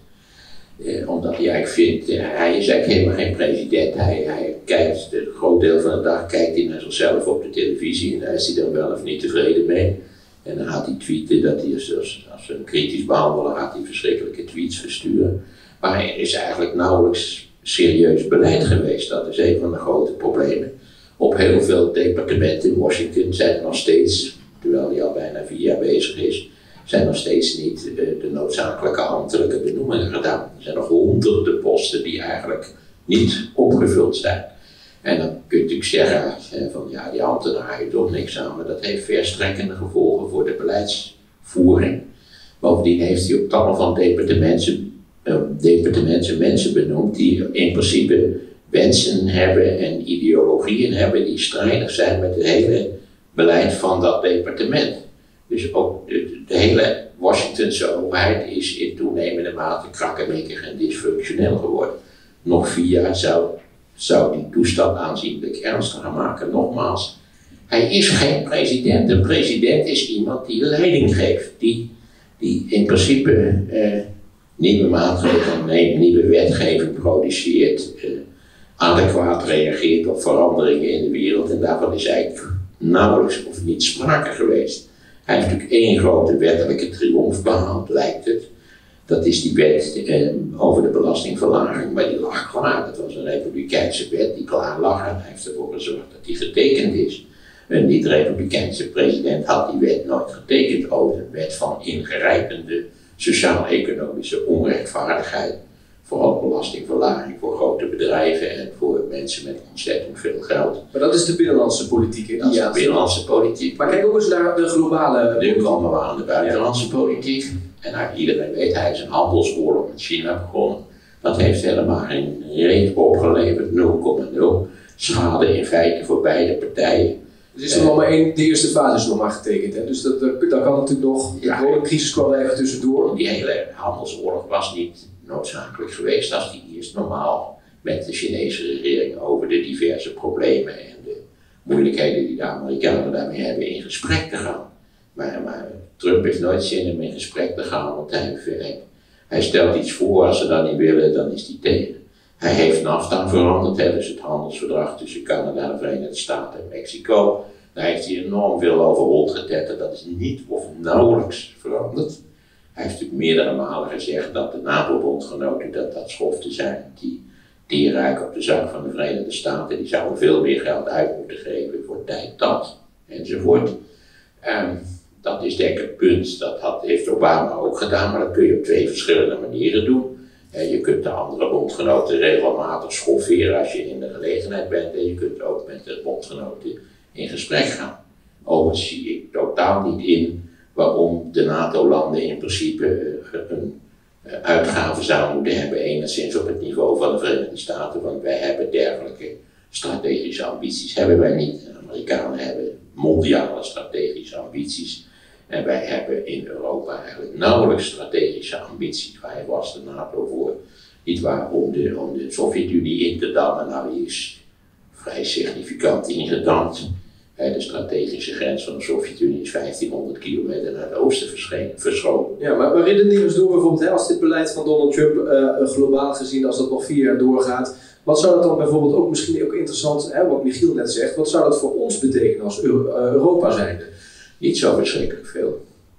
Eh, omdat hij eigenlijk vindt, eh, hij is eigenlijk helemaal geen president. Hij, hij kijkt, een groot deel van de dag kijkt hij naar zichzelf op de televisie en daar is hij dan wel of niet tevreden mee. En dan gaat hij tweeten dat hij, als, als een kritisch behandelaar, gaat hij verschrikkelijke tweets versturen. Maar er is eigenlijk nauwelijks serieus beleid geweest. Dat is een van de grote problemen. Op heel veel departementen in Washington zijn er nog steeds, terwijl hij al bijna vier jaar bezig is, zijn nog steeds niet uh, de noodzakelijke ambtelijke benoemingen gedaan. Er zijn nog honderden posten die eigenlijk niet opgevuld zijn. En dan kun je natuurlijk zeggen uh, van ja, die ambtenaar heeft toch niks aan, maar dat heeft verstrekkende gevolgen voor de beleidsvoering. Bovendien heeft hij op tal van departementen, uh, departementen mensen benoemd die in principe wensen hebben en ideologieën hebben die strijdig zijn met het hele beleid van dat departement. Dus ook de, de hele Washingtonse overheid is in toenemende mate krakkemikkig en dysfunctioneel geworden. Nog vier jaar zou, zou die toestand aanzienlijk ernstiger maken. Nogmaals, hij is geen president. Een president is iemand die leiding geeft, die, die in principe eh, nieuwe maatregelen neemt, nieuwe wetgeving produceert, eh, adequaat reageert op veranderingen in de wereld en daarvan is eigenlijk nauwelijks of niet sprake geweest. Hij heeft natuurlijk één grote wettelijke triomf behaald, lijkt het. Dat is die wet eh, over de belastingverlaging, maar die lag klaar. Dat was een republikeinse wet die klaar lag en hij heeft ervoor gezorgd dat die getekend is. Een niet-republikeinse president had die wet nooit getekend. Ook een wet van ingrijpende sociaal-economische onrechtvaardigheid. Vooral belastingverlaging voor grote bedrijven en voor mensen met ontzettend veel geld. Maar dat is de binnenlandse politiek, hè? Dat is de binnenlandse politiek. Maar kijk ook eens naar de globale... Nu komen we aan de buitenlandse politiek. En nou, iedereen weet, hij is een handelsoorlog met China begonnen. Dat heeft helemaal geen reet opgeleverd, nul komma nul. Schade in feite voor beide partijen. Dus is er uh, nog maar één, de eerste fase is nog maar getekend, hè? Dus dat, dat, dat kan natuurlijk nog, de ja, crisis kwam er even tussendoor. Die hele handelsoorlog was niet noodzakelijk geweest als die eerst normaal met de Chinese regering over de diverse problemen en de moeilijkheden die de Amerikanen daarmee hebben in gesprek te gaan. Maar, maar Trump heeft nooit zin om in gesprek te gaan, want hij, hij, hij stelt iets voor, als ze dat niet willen, dan is hij tegen. Hij heeft NAFTA veranderd, hè, dus het handelsverdrag tussen Canada, de Verenigde Staten en Mexico. Daar heeft hij enorm veel over rondgetetterd, dat is niet of nauwelijks veranderd. Hij heeft natuurlijk meerdere malen gezegd dat de NAVO-bondgenoten dat, dat schoften zijn die tierrijk op de zak van de Verenigde Staten, die zouden veel meer geld uit moeten geven voor tijd dat enzovoort. Um, dat is denk ik het punt, dat had, heeft Obama ook gedaan, maar dat kun je op twee verschillende manieren doen. Uh, je kunt de andere bondgenoten regelmatig schofferen als je in de gelegenheid bent en je kunt ook met de bondgenoten in gesprek gaan. Overigens zie ik totaal niet in waarom de NATO-landen in principe een uitgave zouden moeten hebben, enigszins op het niveau van de Verenigde Staten, want wij hebben dergelijke strategische ambities, hebben wij niet. De Amerikanen hebben mondiale strategische ambities en wij hebben in Europa eigenlijk nauwelijks strategische ambities. Waar was de NATO voor? Niet waar om de, om de Sovjet-Unie in te dammen, nou die is vrij significant ingedamd. De strategische grens van de Sovjet-Unie is vijftienhonderd kilometer naar het oosten verschoven. Ja, maar, maar redeneer eens door bijvoorbeeld, hè, als dit beleid van Donald Trump uh, globaal gezien, als dat nog vier jaar doorgaat, wat zou dat dan bijvoorbeeld ook misschien ook interessant, hè, wat Michiel net zegt, wat zou dat voor ons betekenen als Euro- uh, Europa zijnde? Niet zo verschrikkelijk veel.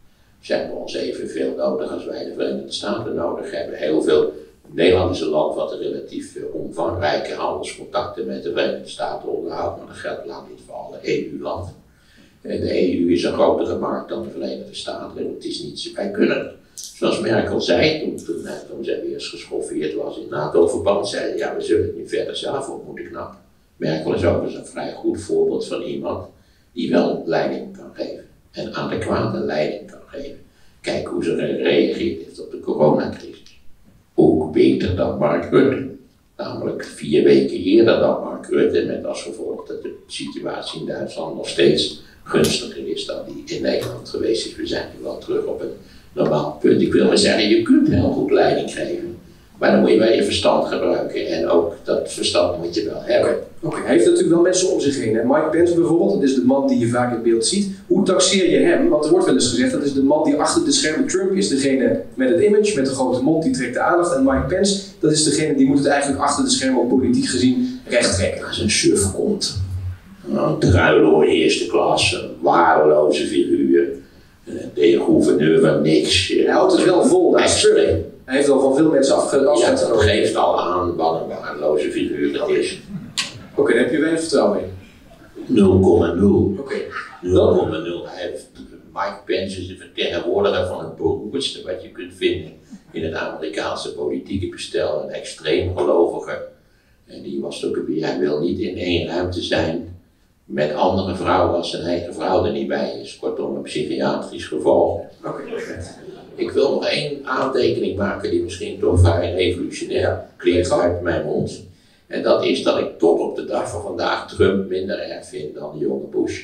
Ze hebben ons evenveel nodig als wij de Verenigde Staten nodig hebben. Heel veel. Nederland is een land wat relatief omvangrijke handelscontacten met de Verenigde Staten onderhoudt, maar dat geldt lang niet voor alle E U-landen. De E U is een grotere markt dan de Verenigde Staten en het is niet, wij kunnen, zoals Merkel zei, toen, toen, toen zij weer eens geschoffeerd was in NATO-verband, zei ja, we zullen het nu verder zelf op moeten knappen. Merkel is ook eens een vrij goed voorbeeld van iemand die wel leiding kan geven en adequate leiding kan geven. Kijk hoe ze gereageerd heeft op de coronacrisis. Ook beter dan Mark Rutte. Namelijk vier weken eerder dan Mark Rutte, met als gevolg dat de situatie in Duitsland nog steeds gunstiger is dan die in Nederland geweest is. We zijn nu wel terug op een normaal punt. Ik wil maar zeggen, je kunt heel goed leiding geven, maar dan moet je wel je verstand gebruiken en ook dat verstand moet je wel hebben. Oké, okay. Hij heeft natuurlijk wel mensen om zich heen. Hè? Mike Pence bijvoorbeeld, dat is de man die je vaak in beeld ziet. Hoe taxeer je hem? Want er wordt wel eens gezegd, dat is de man die achter de schermen. Trump is degene met het image, met de grote mond, die trekt de aandacht. En Mike Pence, dat is degene die moet het eigenlijk achter de schermen op politiek gezien recht trekken. Als een suf komt, een druiloor eerste klas, een waardeloze figuur, de gouverneur van niks. Hij houdt het wel vol, dat is Trump. Hij heeft al van veel mensen afgenomen. Ja, dat geeft al aan wat een waardeloze figuur dat is. Oké, okay, daar heb je weinig vertrouwen in. nul komma nul. Oké. Okay. nul komma nul. Mike Pence is de vertegenwoordiger van het beroerdste wat je kunt vinden in het Amerikaanse politieke bestel. Een extreem gelovige. En die was ook weer, hij wil niet in één ruimte zijn met andere vrouwen als zijn eigen vrouw er niet bij is. Kortom, een psychiatrisch geval. Oké. Okay. Ik wil nog één aantekening maken die misschien toch vrij revolutionair klinkt uit mijn mond. En dat is dat ik tot op de dag van vandaag Trump minder erg vind dan de jonge Bush.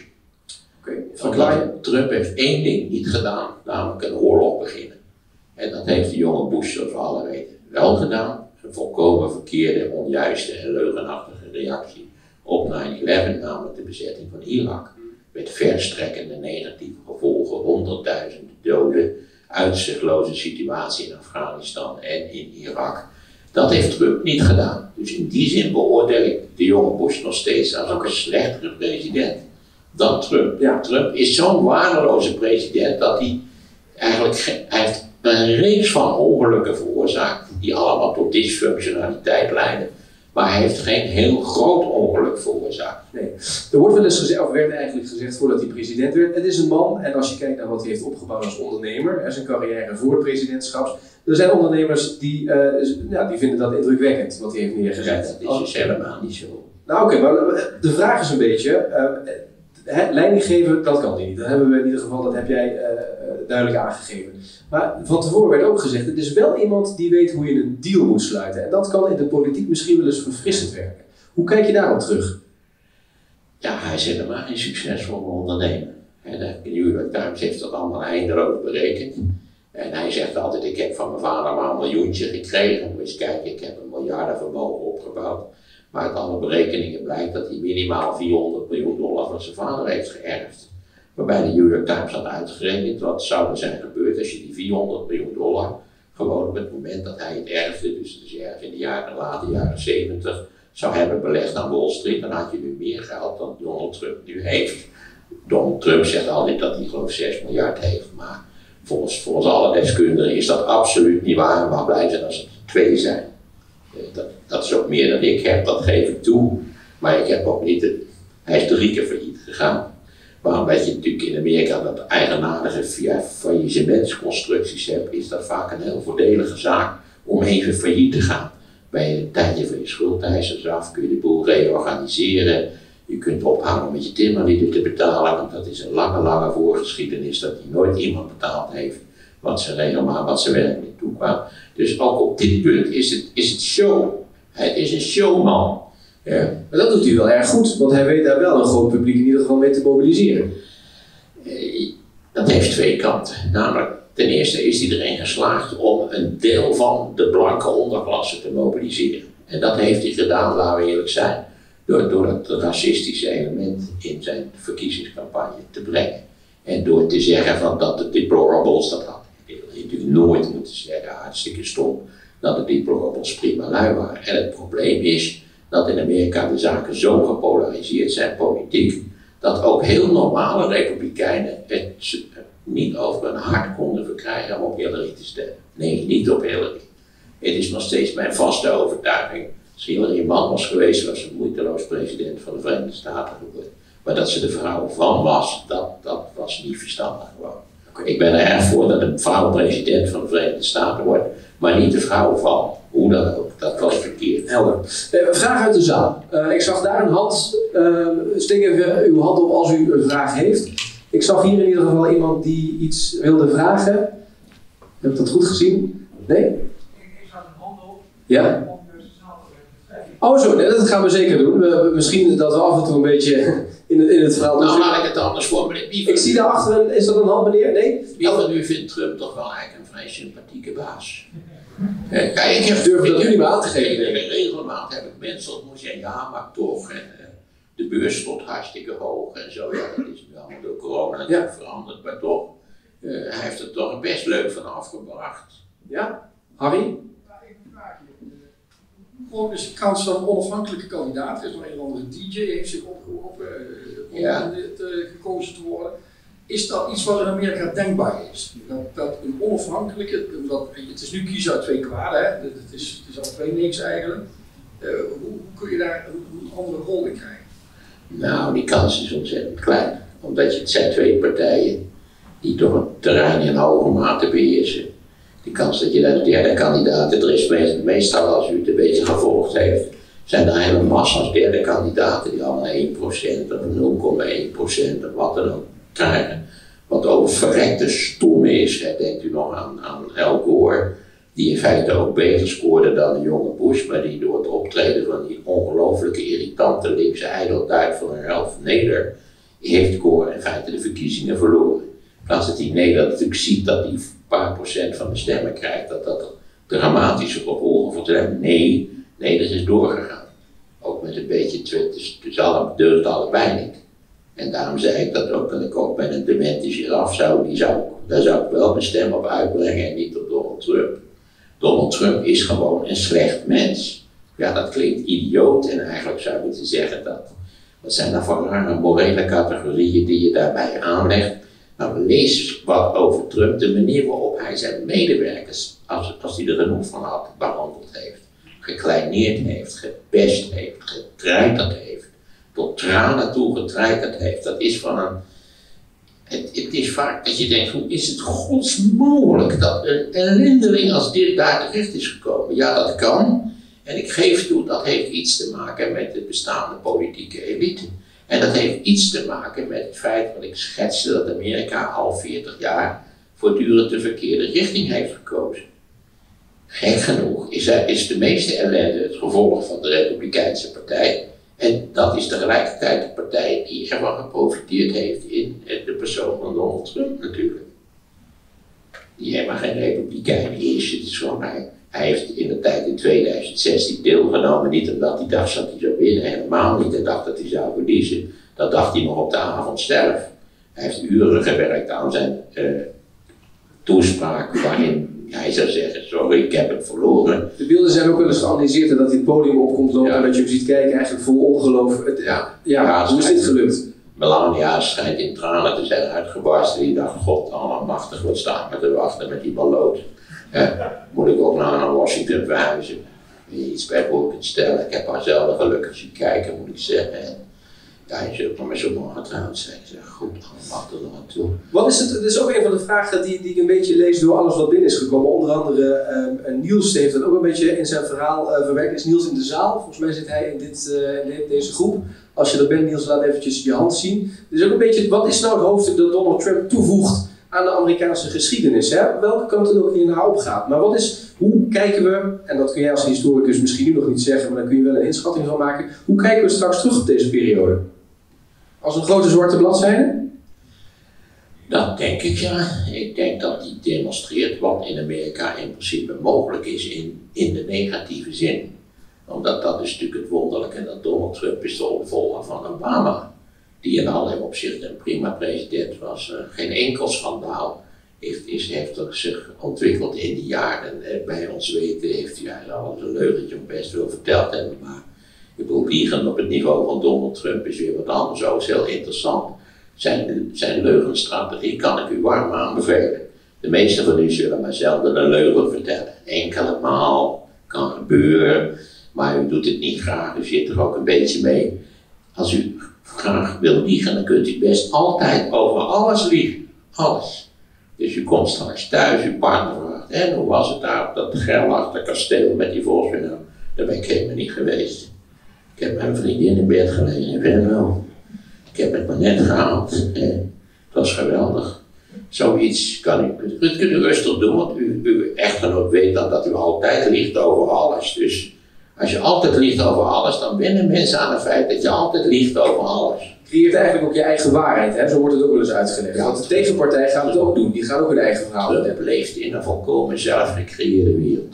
Okay. Trump heeft één ding niet gedaan, namelijk een oorlog beginnen. En dat heeft de jonge Bush, zoals we alle weten, wel gedaan. Een volkomen verkeerde, onjuiste en leugenachtige reactie op nine eleven, namelijk de bezetting van Irak. Met verstrekkende negatieve gevolgen, honderdduizenden doden, uitzichtloze situatie in Afghanistan en in Irak. Dat heeft Trump niet gedaan. Dus in die zin beoordeel ik de jonge Bush nog steeds als een slechtere president dan Trump. Ja. Trump is zo'n waardeloze president dat hij eigenlijk hij heeft een reeks van ongelukken veroorzaakt die allemaal tot dysfunctionaliteit leiden. Maar hij heeft geen heel groot ongeluk veroorzaakt. Nee. Er wordt wel eens gezegd, of werd eigenlijk gezegd voordat hij president werd, het is een man, en als je kijkt naar wat hij heeft opgebouwd als ondernemer, en zijn carrière voor het presidentschap, er zijn ondernemers die, uh, ja, die vinden dat indrukwekkend, wat hij heeft neergezet. Ja, dat is dus helemaal niet zo. Nou oké, okay, maar de vraag is een beetje, uh, He, leiding geven, dat kan niet. Dat hebben we in ieder geval, dat heb jij uh, duidelijk aangegeven. Maar van tevoren werd ook gezegd, het is wel iemand die weet hoe je een deal moet sluiten. En dat kan in de politiek misschien wel eens verfrissend werken. Hoe kijk je daarop terug? Ja, hij is helemaal geen succesvolle ondernemer. En de New York Times heeft dat allemaal eindeloos berekend. En hij zegt altijd, ik heb van mijn vader maar een miljoentje gekregen. Moet eens kijken, ik heb een miljardenvermogen opgebouwd. Maar uit alle berekeningen blijkt dat hij minimaal vierhonderd miljoen dollar van zijn vader heeft geërfd. Waarbij de New York Times had uitgerekend wat zou er zijn gebeurd als je die vierhonderd miljoen dollar gewoon op het moment dat hij het erfde, dus, dus erg in de jaren, late jaren zeventig, zou hebben belegd aan Wall Street, dan had je nu meer geld dan Donald Trump nu heeft. Donald Trump zegt altijd dat hij geloof zes miljard heeft, maar volgens, volgens alle deskundigen is dat absoluut niet waar. Maar blij zijn als het twee zijn. Dat, dat is ook meer dan ik heb, dat geef ik toe. Maar ik heb ook niet, het, hij is drie keer failliet gegaan. Maar omdat je natuurlijk in Amerika dat eigenaardige faillissementsconstructies hebt, is dat vaak een heel voordelige zaak om even failliet te gaan. Bij een tijdje van je schuldeisers af kun je de boel reorganiseren. Je kunt ophouden met je timmerlieden te betalen, want dat is een lange, lange voorgeschiedenis dat die nooit iemand betaald heeft wat ze regelmatig, wat ze werkelijk toekwam. Dus ook op dit punt is het, is het show. Het is een showman. Ja. Maar dat doet hij wel erg goed, want hij weet daar wel een groot publiek in ieder geval mee te mobiliseren. Dat heeft twee kanten. Namelijk, ten eerste is hij erin geslaagd om een deel van de blanke onderklasse te mobiliseren. En dat heeft hij gedaan, laten we eerlijk zijn, door, door het racistische element in zijn verkiezingscampagne te brengen. En door te zeggen van dat de deplorables, dat had hij natuurlijk nooit moeten zeggen, hartstikke stom, dat de deplorables prima lui waren. En het probleem is dat in Amerika de zaken zo gepolariseerd zijn, politiek, dat ook heel normale republikeinen het niet over hun hart konden verkrijgen om op Hillary te stemmen. Nee, niet op Hillary. Het is nog steeds mijn vaste overtuiging. Als Hillary een man was geweest, was ze moeiteloos president van de Verenigde Staten geworden. Maar dat ze de vrouw van was, dat, dat was niet verstandig gewoon. Ik ben er erg voor dat een vrouw president van de Verenigde Staten wordt, maar niet de vrouw van. Hoe dan ook, dat was verkeerd. Helder. Uh, vraag uit de zaal. Uh, ik zag daar een hand. Uh, steek even uw hand op als u een vraag heeft. Ik zag hier in ieder geval iemand die iets wilde vragen. Heb ik dat goed gezien? Nee? Ik zag een hand op. Ja? Oh zo, nee, dat gaan we zeker doen. We, misschien dat we af en toe een beetje in het, in het verhaal doen. Nou, laat ik het anders formuleren. Ik zie daarachter, een, is dat een hand meneer? Nee? Wie van u vindt Trump toch wel eigenlijk een vrij sympathieke baas? Eh, kijk, ik heb, durf dat ik, jullie maar aan te geven. In regelmaat heb ik mensen ontmoet zeggen, ja, maar toch. En, uh, de beurs stond hartstikke hoog en zo. Ja, dat is nu allemaal door corona natuurlijk ja. veranderd, maar toch. Uh, hij heeft er toch best leuk van afgebracht. Ja? Harry? Gewoon is de kans van een onafhankelijke kandidaat. Er is nog een of andere D J heeft zich opgeroepen uh, om ja. uh, gekozen te worden. Is dat iets wat in Amerika denkbaar is? Dat, dat een onafhankelijke, dat, het is nu kiezen uit twee kwaden, hè? Het, is, het is al twee niks eigenlijk. Uh, hoe, hoe kun je daar een, een andere rol in krijgen? Nou, die kans is ontzettend klein. Omdat je, het zijn twee partijen die toch een terrein in hoge mate beheersen. De kans dat je daar derde kandidaat, er is meestal als u het een beetje gevolgd heeft, zijn er hele massa's derde kandidaten die allemaal één procent of nul komma één procent of wat dan ook krijgen. Wat ook verrekte stom is. Hè. Denkt u nog aan, aan Al Gore, die in feite ook beter scoorde dan de jonge Bush, maar die door het optreden van die ongelooflijke irritante linkse ijdeltuit van een Ralph Nader, heeft Gore in feite de verkiezingen verloren. In plaats dat hij Nader natuurlijk ziet dat hij paar procent van de stemmen krijgt, dat dat dramatische gevolgen voor zijn. Nee, nee, dat is doorgegaan. Ook met een beetje twintig, dus alle deugt allebei niet. En daarom zei ik dat ook, dat ik ook met een demente giraf zou, die zou, daar zou ik wel mijn stem op uitbrengen en niet op Donald Trump. Donald Trump is gewoon een slecht mens. Ja, dat klinkt idioot en eigenlijk zou je moeten zeggen dat, wat zijn dat voor rare morele categorieën die je daarbij aanlegt. Nou, lees wat over Trump, de manier waarop hij zijn medewerkers, als, als hij er genoeg van had, behandeld heeft, gekleineerd heeft, gepest heeft, getreiterd heeft, tot tranen toe getreiterd heeft. Dat is van een, het, het is vaak dat je denkt, hoe is het gods mogelijk dat een ellendeling als dit daar terecht is gekomen? Ja, dat kan. En ik geef toe, dat heeft iets te maken met de bestaande politieke elite. En dat heeft iets te maken met het feit wat ik schetste, dat Amerika al veertig jaar voortdurend de verkeerde richting heeft gekozen. Gek genoeg is, er, is de meeste ellende het gevolg van de Republikeinse partij. En dat is tegelijkertijd de partij die ervan geprofiteerd heeft in de persoon van Donald Trump natuurlijk. Die helemaal geen Republikein is, het is gewoon hij. Hij heeft in de tijd in tweeduizend zestien deelgenomen, niet omdat hij dacht dat hij zou winnen, helemaal niet. Hij dacht dat hij zou verliezen. Dat dacht hij nog op de avond zelf. Hij heeft uren gewerkt aan zijn uh, toespraak waarin hij zou zeggen, sorry, ik heb het verloren. De beelden zijn ook wel eens geanalyseerd en dat hij het podium op komt lopen ja. en dat je hem ziet kijken eigenlijk vol ongeloof. Het, ja, ja, ja hoe is dit gelukt? Melania schijnt in tranen te zijn uitgebarsten. Die dacht, god allemachtig, wat staat me te wachten met die balloot. Ja, moet ik ook naar Washington verhuizen? Iets bij voor kunt stellen. Ik heb haar zelf geluk als je kijken, moet ik zeggen. En ja, je zult maar met zo'n man getrouwd zijn. Ik zeg, goed, allemachtig er naartoe. Wat is het? Dat is ook een van de vragen die, die ik een beetje lees door alles wat binnen is gekomen. Onder andere uh, Niels heeft dat ook een beetje in zijn verhaal uh, verwerkt. Is Niels in de zaal? Volgens mij zit hij in, dit, uh, in deze groep. Als je er bent, Niels, laat eventjes je hand zien. Dus ook een beetje, wat is nou het hoofdstuk dat Donald Trump toevoegt aan de Amerikaanse geschiedenis, hè? Welke kant het ook hiernaar opgaat. Maar wat is, hoe kijken we, en dat kun jij als historicus misschien nu nog niet zeggen, maar daar kun je wel een inschatting van maken, hoe kijken we straks terug op deze periode? Als een grote zwarte bladzijde? Dat denk ik, ja. Ik denk dat die demonstreert wat in Amerika in principe mogelijk is in, in de negatieve zin. Omdat dat is natuurlijk het wonderlijke, dat Donald Trump is de opvolger van Obama. Die in allerlei opzichten een prima president was. Uh, geen enkel schandaal heeft, is, heeft er zich ontwikkeld in die jaren. En uh, bij ons weten heeft hij ja, al een leugentje om best veel verteld hebben. Maar ik bedoel, liegen op het niveau van Donald Trump is weer wat anders. Ook is heel interessant. Zijn, zijn leugenstrategie kan ik u warm aanbevelen. De meeste van u zullen maar zelden een leugen vertellen. Enkele maal kan gebeuren, maar u doet het niet graag, u zit er ook een beetje mee. Als u graag wil liegen, dan kunt u best altijd over alles liegen. Alles. Dus u komt straks thuis, uw partner vraagt, en hoe was het daar op dat gerlachte kasteel met die volkswinnaar? Nou, daar ben ik helemaal niet geweest. Ik heb mijn vriendin in bed gelegen in Venlo. Ik heb het maar net gehaald. Eh, het was geweldig. Zoiets kan u, dat kunt u rustig doen, want u, uw echtgenoot weet dan dat u altijd liegt over alles. Dus als je altijd liegt over alles, dan wennen mensen aan het feit dat je altijd liegt over alles. Je creëert eigenlijk ook je eigen waarheid, hè? Zo wordt het ook wel eens uitgelegd. Ja, want de tegenpartij gaat het ook doen, die gaat ook hun eigen verhaal Trump leeft in een volkomen zelfgecreëerde wereld.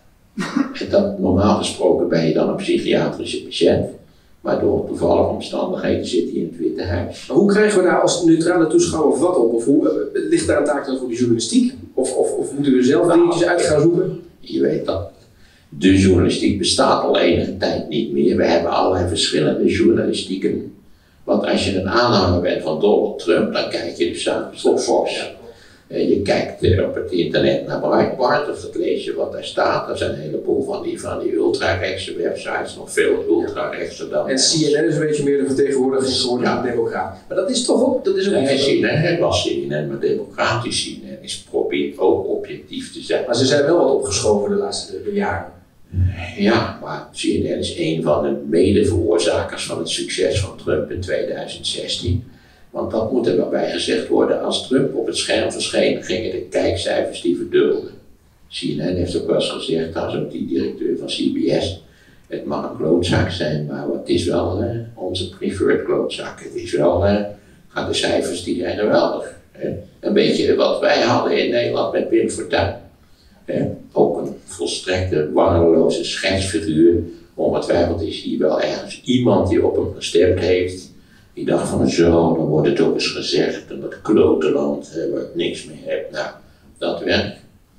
En dat, normaal gesproken ben je dan een psychiatrische patiënt, maar door toevallige omstandigheden zit hij in het Witte Huis. Maar hoe krijgen we daar als neutrale toeschouwer vat op? Of hoe, uh, ligt daar een taak dan voor de journalistiek? Of, of, of moeten we zelf dingetjes uit gaan zoeken? Je weet dat de journalistiek bestaat al enige tijd niet meer. We hebben allerlei verschillende journalistieken. Want als je een aanhanger bent van Donald Trump, dan kijk je dus aan op Fox. Je kijkt uh, op het internet naar Breitbart, of dat lees je wat daar staat. Er zijn een heleboel van die, van die ultra-rechtse websites, nog veel ultra-rechtse dan. En C N N is een beetje meer de vertegenwoordiging geworden van de democraat. Maar dat is toch ook, dat is ook nee, niet C N N, het was C N N, maar democratisch C N N is probeert ook objectief te zijn. Maar ze zijn wel wat opgeschoven de laatste de jaren. Ja, maar C N N is een van de mede-veroorzakers van het succes van Trump in tweeduizend zestien. Want dat moet er wel bij gezegd worden, als Trump op het scherm verscheen, gingen de kijkcijfers die verdubbelden. C N N heeft ook wel eens gezegd, als ook die directeur van C B S, het mag een klootzak zijn, maar het is wel uh, onze preferred klootzak. Het is wel, uh, gaan de cijfers die zijn geweldig. Hè. Een beetje wat wij hadden in Nederland met Pim Fortuyn. Hè. Ook een volstrekte, waardeloze schetsfiguur. Ongetwijfeld is hier wel ergens iemand die op hem gestemd heeft. Die dacht van zo, dan wordt het ook eens gezegd, en dat klote land eh, waar ik niks meer heb. Nou, dat werkt.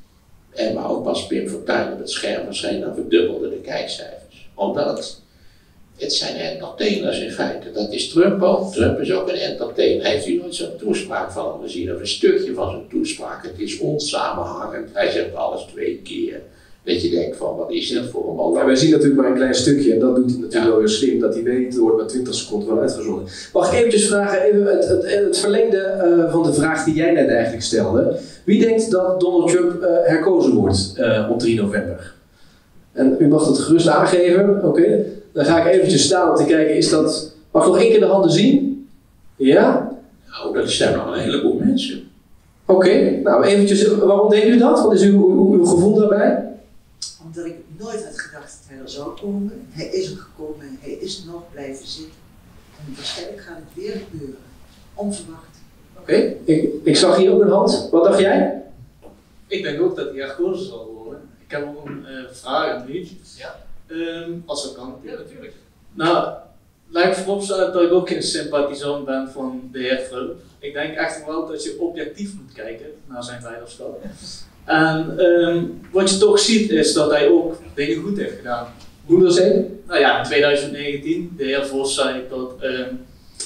En maar ook als Pim Fortuyn op het scherm verscheen, dan verdubbelden de kijkcijfers. Omdat het, het zijn entertainers in feite. Dat is Trump ook. Trump is ook een entertainer. Heeft u nooit zo'n toespraak van hem gezien, of een stukje van zijn toespraak? Het is onsamenhangend. Hij zegt alles twee keer. Dat je denkt van, wat is dit voor een man? Ja, wij zien natuurlijk maar een klein stukje en dat doet hij natuurlijk ja. wel weer slim, dat hij weet, er wordt maar twintig seconden wel uitgezonden. Mag ik eventjes vragen, even het, het, het verlengde uh, van de vraag die jij net eigenlijk stelde. Wie denkt dat Donald Trump uh, herkozen wordt uh, op drie november? En u mag dat gerust aangeven, oké. Okay. Dan ga ik eventjes staan om te kijken, is dat... Mag ik nog één keer de handen zien? Ja? Nou, dat zijn nog een heleboel mensen. Oké, okay. Nou eventjes, waarom denkt u dat? Wat is uw, uw, uw gevoel daarbij? Omdat ik nooit had gedacht dat hij er zou komen. Hij is er gekomen en hij is nog blijven zitten. En waarschijnlijk gaat het weer gebeuren. Onverwacht. Oké, okay. ik, ik zag hier ook een hand. Wat dacht jij? Ik denk ook dat hij herkozen zal worden. Ik heb ook een uh, vraag aan u. Ja. Um, als dat kan. Ja, natuurlijk. Nou, laat ik vooropstellen dat ik ook geen sympathisant ben van de heer Trump. Ik denk echt wel dat je objectief moet kijken naar zijn leiderschap. En um, wat je toch ziet is dat hij ook dingen goed heeft gedaan. Hoe dat zijn? Nou ja, in twintig negentien, de heer Vos zei dat um,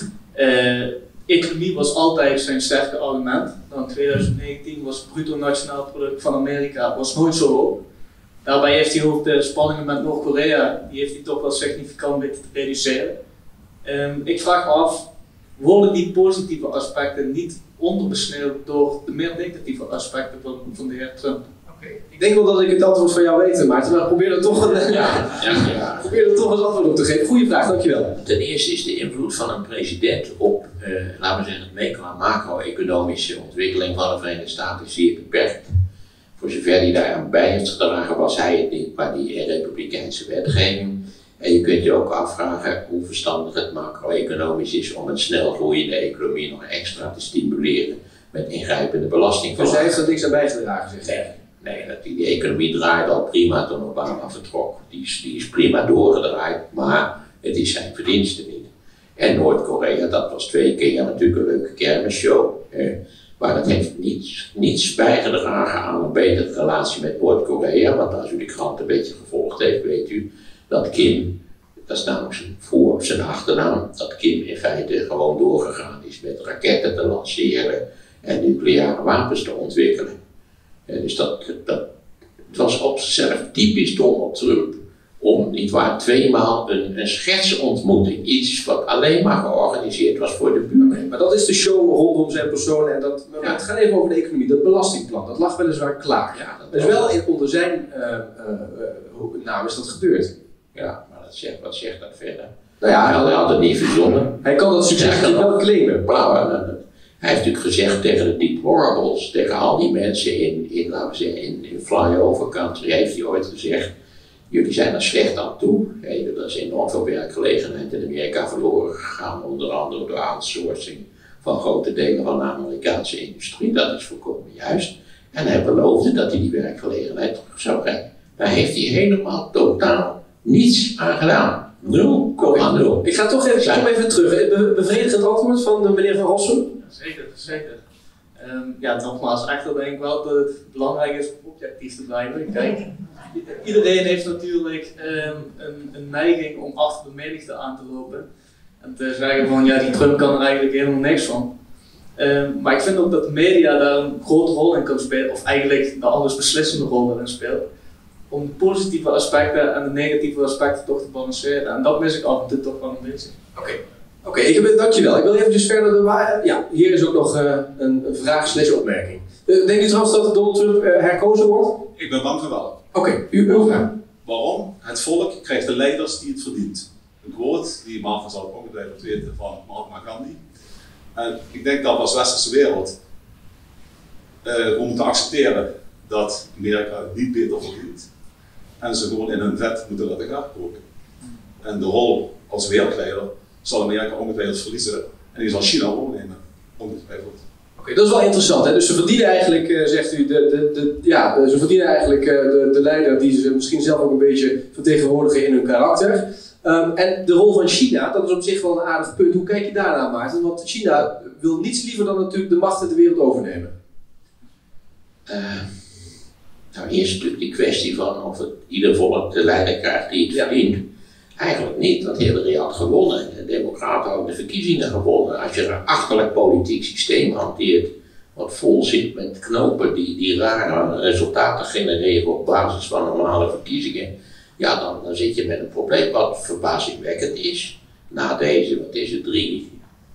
uh, economie was altijd zijn sterke argument. Dan in twintig negentien was het bruto nationaal product van Amerika was nooit zo hoog. Daarbij heeft hij ook de spanningen met Noord-Korea, die heeft hij toch wel significant weten te reduceren. Um, ik vraag me af, worden die positieve aspecten niet onderbesneeuwd door de meer negatieve aspecten van, van de heer Trump? Okay. Ik denk wel dat ik het antwoord van jou weet, Maarten, maar probeer er toch een, ja, ja, ja. probeer er toch eens antwoord op te geven. Goeie vraag, dankjewel. Ten eerste is de invloed van een president op, uh, laten we zeggen, het macro-economische ontwikkeling van de Verenigde Staten zeer beperkt. Voor zover hij daar aan bij heeft gedragen, was hij het niet, maar die republikeinse wetgeving. En je kunt je ook afvragen hoe verstandig het macro-economisch is om een snel groeiende economie nog extra te stimuleren met ingrijpende belasting. Dus hij heeft er niks aan bijgedragen, zeg je? Nee, nee dat die, die economie draait al prima toen Obama vertrok. Die is, die is prima doorgedraaid, maar het is zijn verdienste niet. En Noord-Korea, dat was twee keer natuurlijk een leuke kermisshow. Eh, maar dat heeft niets, niets bijgedragen aan een betere relatie met Noord-Korea. Want als u de krant een beetje gevolgd heeft, weet u dat Kim, dat is namelijk zijn voor- zijn achternaam, dat Kim in feite gewoon doorgegaan is. is met raketten te lanceren en nucleaire wapens te ontwikkelen. En dus dat, dat het was op zichzelf typisch Donald Trump om, nietwaar, tweemaal een, een schetsontmoeting, iets wat alleen maar georganiseerd was voor de buurman. Maar dat is de show rondom zijn persoon en dat, Ja. het gaat even over de economie, dat belastingplan, dat lag weliswaar klaar. Ja, dat Dus was- wel in, onder zijn uh, uh, uh, naam is dat gebeurd. Ja, maar dat zegt, wat zegt dat verder? Nou ja, Hij had het niet verzonnen. hij kan dat succes Ja, wel claimen. Nou, hij heeft natuurlijk gezegd tegen de deplorables, tegen al die mensen in, in, laten we zeggen, in, in flyover country, heeft hij ooit gezegd, jullie zijn er slecht aan toe. Hey, er is enorm veel werkgelegenheid in Amerika verloren gegaan, onder andere door outsourcing van grote delen van de Amerikaanse industrie. Dat is volkomen juist. En hij beloofde dat hij die werkgelegenheid terug zou brengen. Daar heeft hij helemaal totaal niets aan gedaan. nul komma nul. Ik ga toch even, ik kom even terug. Be bevredigend antwoord van de meneer Van Rossum. Zeker, zeker. Um, ja, nogmaals, echter denk ik wel dat het belangrijk is om objectief te blijven. Kijk, iedereen heeft natuurlijk um, een, een neiging om achter de menigte aan te lopen. En te zeggen van, ja, die Trump kan er eigenlijk helemaal niks van. Um, maar ik vind ook dat de media daar een grote rol in kan spelen, of eigenlijk de alles beslissende rol erin speelt. Om de positieve aspecten en de negatieve aspecten toch te balanceren. En dat mis ik af en toe toch wel een beetje. Oké, Oké, okay, dankjewel. Ik wil eventjes verder. De, ja, hier is ook nog uh, een, een vraag slash opmerking. Uh, denkt u trouwens dat Donald Trump uh, herkozen wordt? Ik ben bang voor wel. Oké, okay, u, uw vraag. Waarom? Het volk krijgt de leiders die het verdient. Een quote die Marvin zal ook ongetwijfeld weten van Mahatma Gandhi. En ik denk dat we als westerse wereld uh, we moeten accepteren dat Amerika het niet beter verdient. En ze gewoon in hun vet moeten laten gaan koken. En de rol als wereldleider zal Amerika ongetwijfeld verliezen. En die zal China overnemen. Ongetwijfeld. Oké, okay, dat is wel interessant. Hè? Dus ze verdienen eigenlijk, uh, zegt u, de, de, de, ja, ze verdienen eigenlijk uh, de, de leider die ze misschien zelf ook een beetje vertegenwoordigen in hun karakter. Um, en de rol van China, dat is op zich wel een aardig punt. Hoe kijk je daarnaar, Maarten? Want China wil niets liever dan natuurlijk de macht in de wereld overnemen. Uh, nou, eerst natuurlijk die kwestie van of het ieder volk de leider krijgt die het ja. verdient. Eigenlijk niet, want Hillary had gewonnen. De Democraten hadden de verkiezingen gewonnen. Als je een achterlijk politiek systeem hanteert, wat vol zit met knopen die, die rare resultaten genereren op basis van normale verkiezingen, ja, dan, dan zit je met een probleem wat verbazingwekkend is. Na deze, wat is het, drie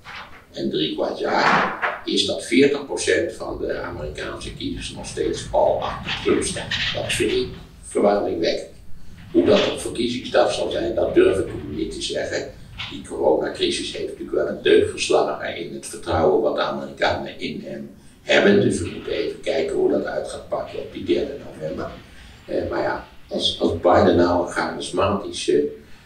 en drie kwart jaar, is dat veertig procent van de Amerikaanse kiezers nog steeds al achter Trump staan. Dat vind ik verbazingwekkend. Hoe dat op verkiezingsdag zal zijn, dat durf ik niet te zeggen. Die coronacrisis heeft natuurlijk wel een deuk geslagen in het vertrouwen wat de Amerikanen in hem hebben. Dus we moeten even kijken hoe dat uit gaat pakken op die derde november. Eh, maar ja, als, als Biden nou een charismatische,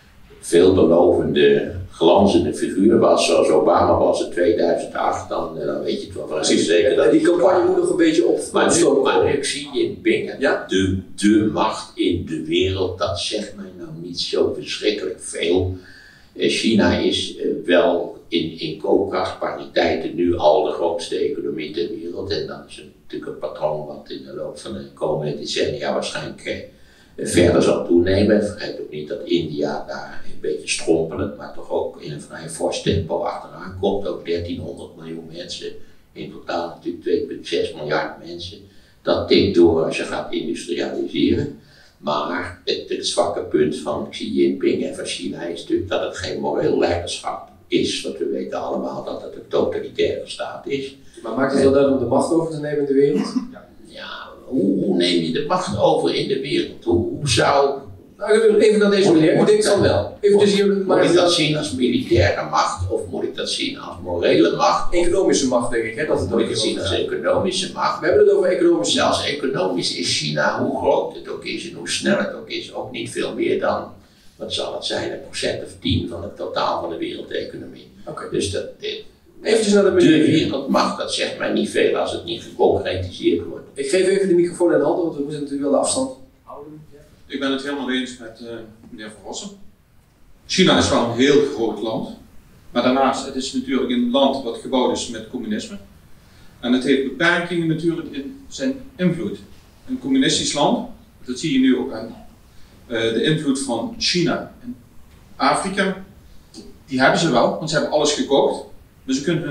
veelbelovende, glanzende figuur was, zoals Obama was in tweeduizend acht, dan, dan weet je het wel precies zeker. Dat die campagne moet nog een beetje op. Maar nu, maar nu Xi Jinping, ja? de, de macht in de wereld, dat zegt mij nou niet zo verschrikkelijk veel. China is wel in, in koopkrachtpariteiten nu al de grootste economie ter wereld. En dat is natuurlijk een patroon wat in de loop van de komende decennia waarschijnlijk verder zal toenemen. Vergeet ook niet dat India daar een beetje strompelend, maar toch ook in een vrij fors tempo achteraan komt. Ook dertienhonderd miljoen mensen, in totaal natuurlijk twee komma zes miljard mensen. Dat tikt door als je gaat industrialiseren. Maar het, het zwakke punt van Xi Jinping en van China is natuurlijk dat het geen moreel leiderschap is. Want we weten allemaal dat het een totalitaire staat is. Maar maakt het wel duidelijk om de macht over te nemen in de wereld? Ja, ja hoe, hoe neem je de macht over in de wereld? Hoe, hoe zou... Nou, even naar deze meneer, u denkt van wel. Even dus hier, moet ik dat zien als militaire macht of moet ik dat zien als morele macht? Economische macht, denk ik. Hè, dat het moet ik het zien als economische macht? We hebben het over economische macht. Zelfs economisch is China, hoe groot het ook is en hoe snel het ook is, ook niet veel meer dan, wat zal het zijn, een procent of tien van het totaal van de wereldeconomie. Okay. Dus dat, dit, even naar de, de wereldmacht, dat zegt mij niet veel als het niet geconcretiseerd wordt. Ik geef even de microfoon aan de hand, want we moeten natuurlijk wel de afstand houden. Ik ben het helemaal eens met uh, meneer Van Rossum. China is wel een heel groot land, maar daarnaast het is natuurlijk een land wat gebouwd is met communisme. En het heeft beperkingen natuurlijk in zijn invloed. Een communistisch land, dat zie je nu ook aan uh, de invloed van China in Afrika, die hebben ze wel, want ze hebben alles gekocht, maar ze kunnen hun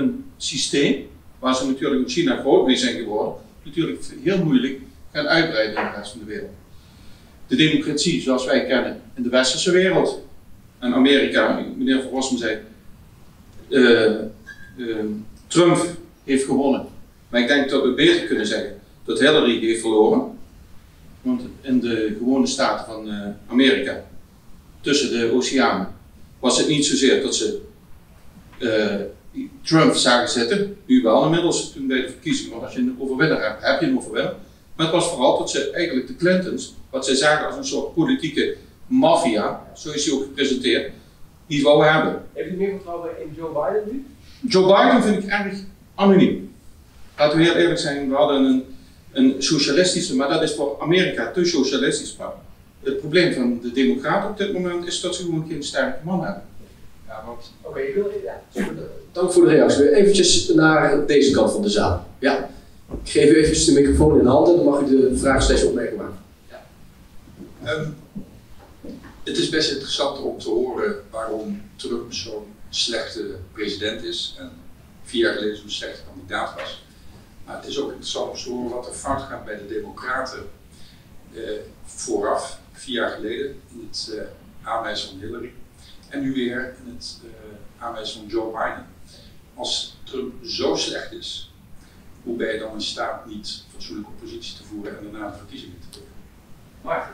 systeem, waar ze natuurlijk in China groot mee zijn geworden, natuurlijk heel moeilijk gaan uitbreiden in de rest van de wereld. De democratie zoals wij kennen in de westerse wereld en Amerika, meneer Van Rossum zei, uh, uh, Trump heeft gewonnen. Maar ik denk dat we beter kunnen zeggen dat Hillary heeft verloren. Want in de gewone staten van uh, Amerika, tussen de oceanen, was het niet zozeer dat ze uh, Trump zagen zitten, nu wel inmiddels toen bij de verkiezingen, want als je een overwinnaar hebt, heb je een overwinnaar. Maar het was vooral dat ze eigenlijk de Clintons, wat zij zagen als een soort politieke maffia, zo is hij ook gepresenteerd, niet wouden hebben. Heeft u meer vertrouwen in Joe Biden nu? Joe Biden vind ik erg anoniem. Laten we heel eerlijk zijn, we hadden een, een socialistische, maar dat is voor Amerika te socialistisch. Maar het probleem van de democraten op dit moment is dat ze gewoon geen sterke man hebben. Ja, want... Oké, okay, ik wil... Ja. Dank voor de reactie. Eventjes naar deze kant van de zaal. Ja. Ik geef u even de microfoon in handen, dan mag u de vraag steeds opmerking maken. Ja. Um, het is best interessant om te horen waarom Trump zo'n slechte president is en vier jaar geleden zo'n slechte kandidaat was. Maar het is ook interessant om te horen wat er fout gaat bij de Democraten uh, vooraf, vier jaar geleden, in het uh, aanwijzen van Hillary. En nu weer in het uh, aanwijzen van Joe Biden. Als Trump zo slecht is, hoe ben je dan in staat niet fatsoenlijke oppositie te voeren en daarna de verkiezingen te doen? Maar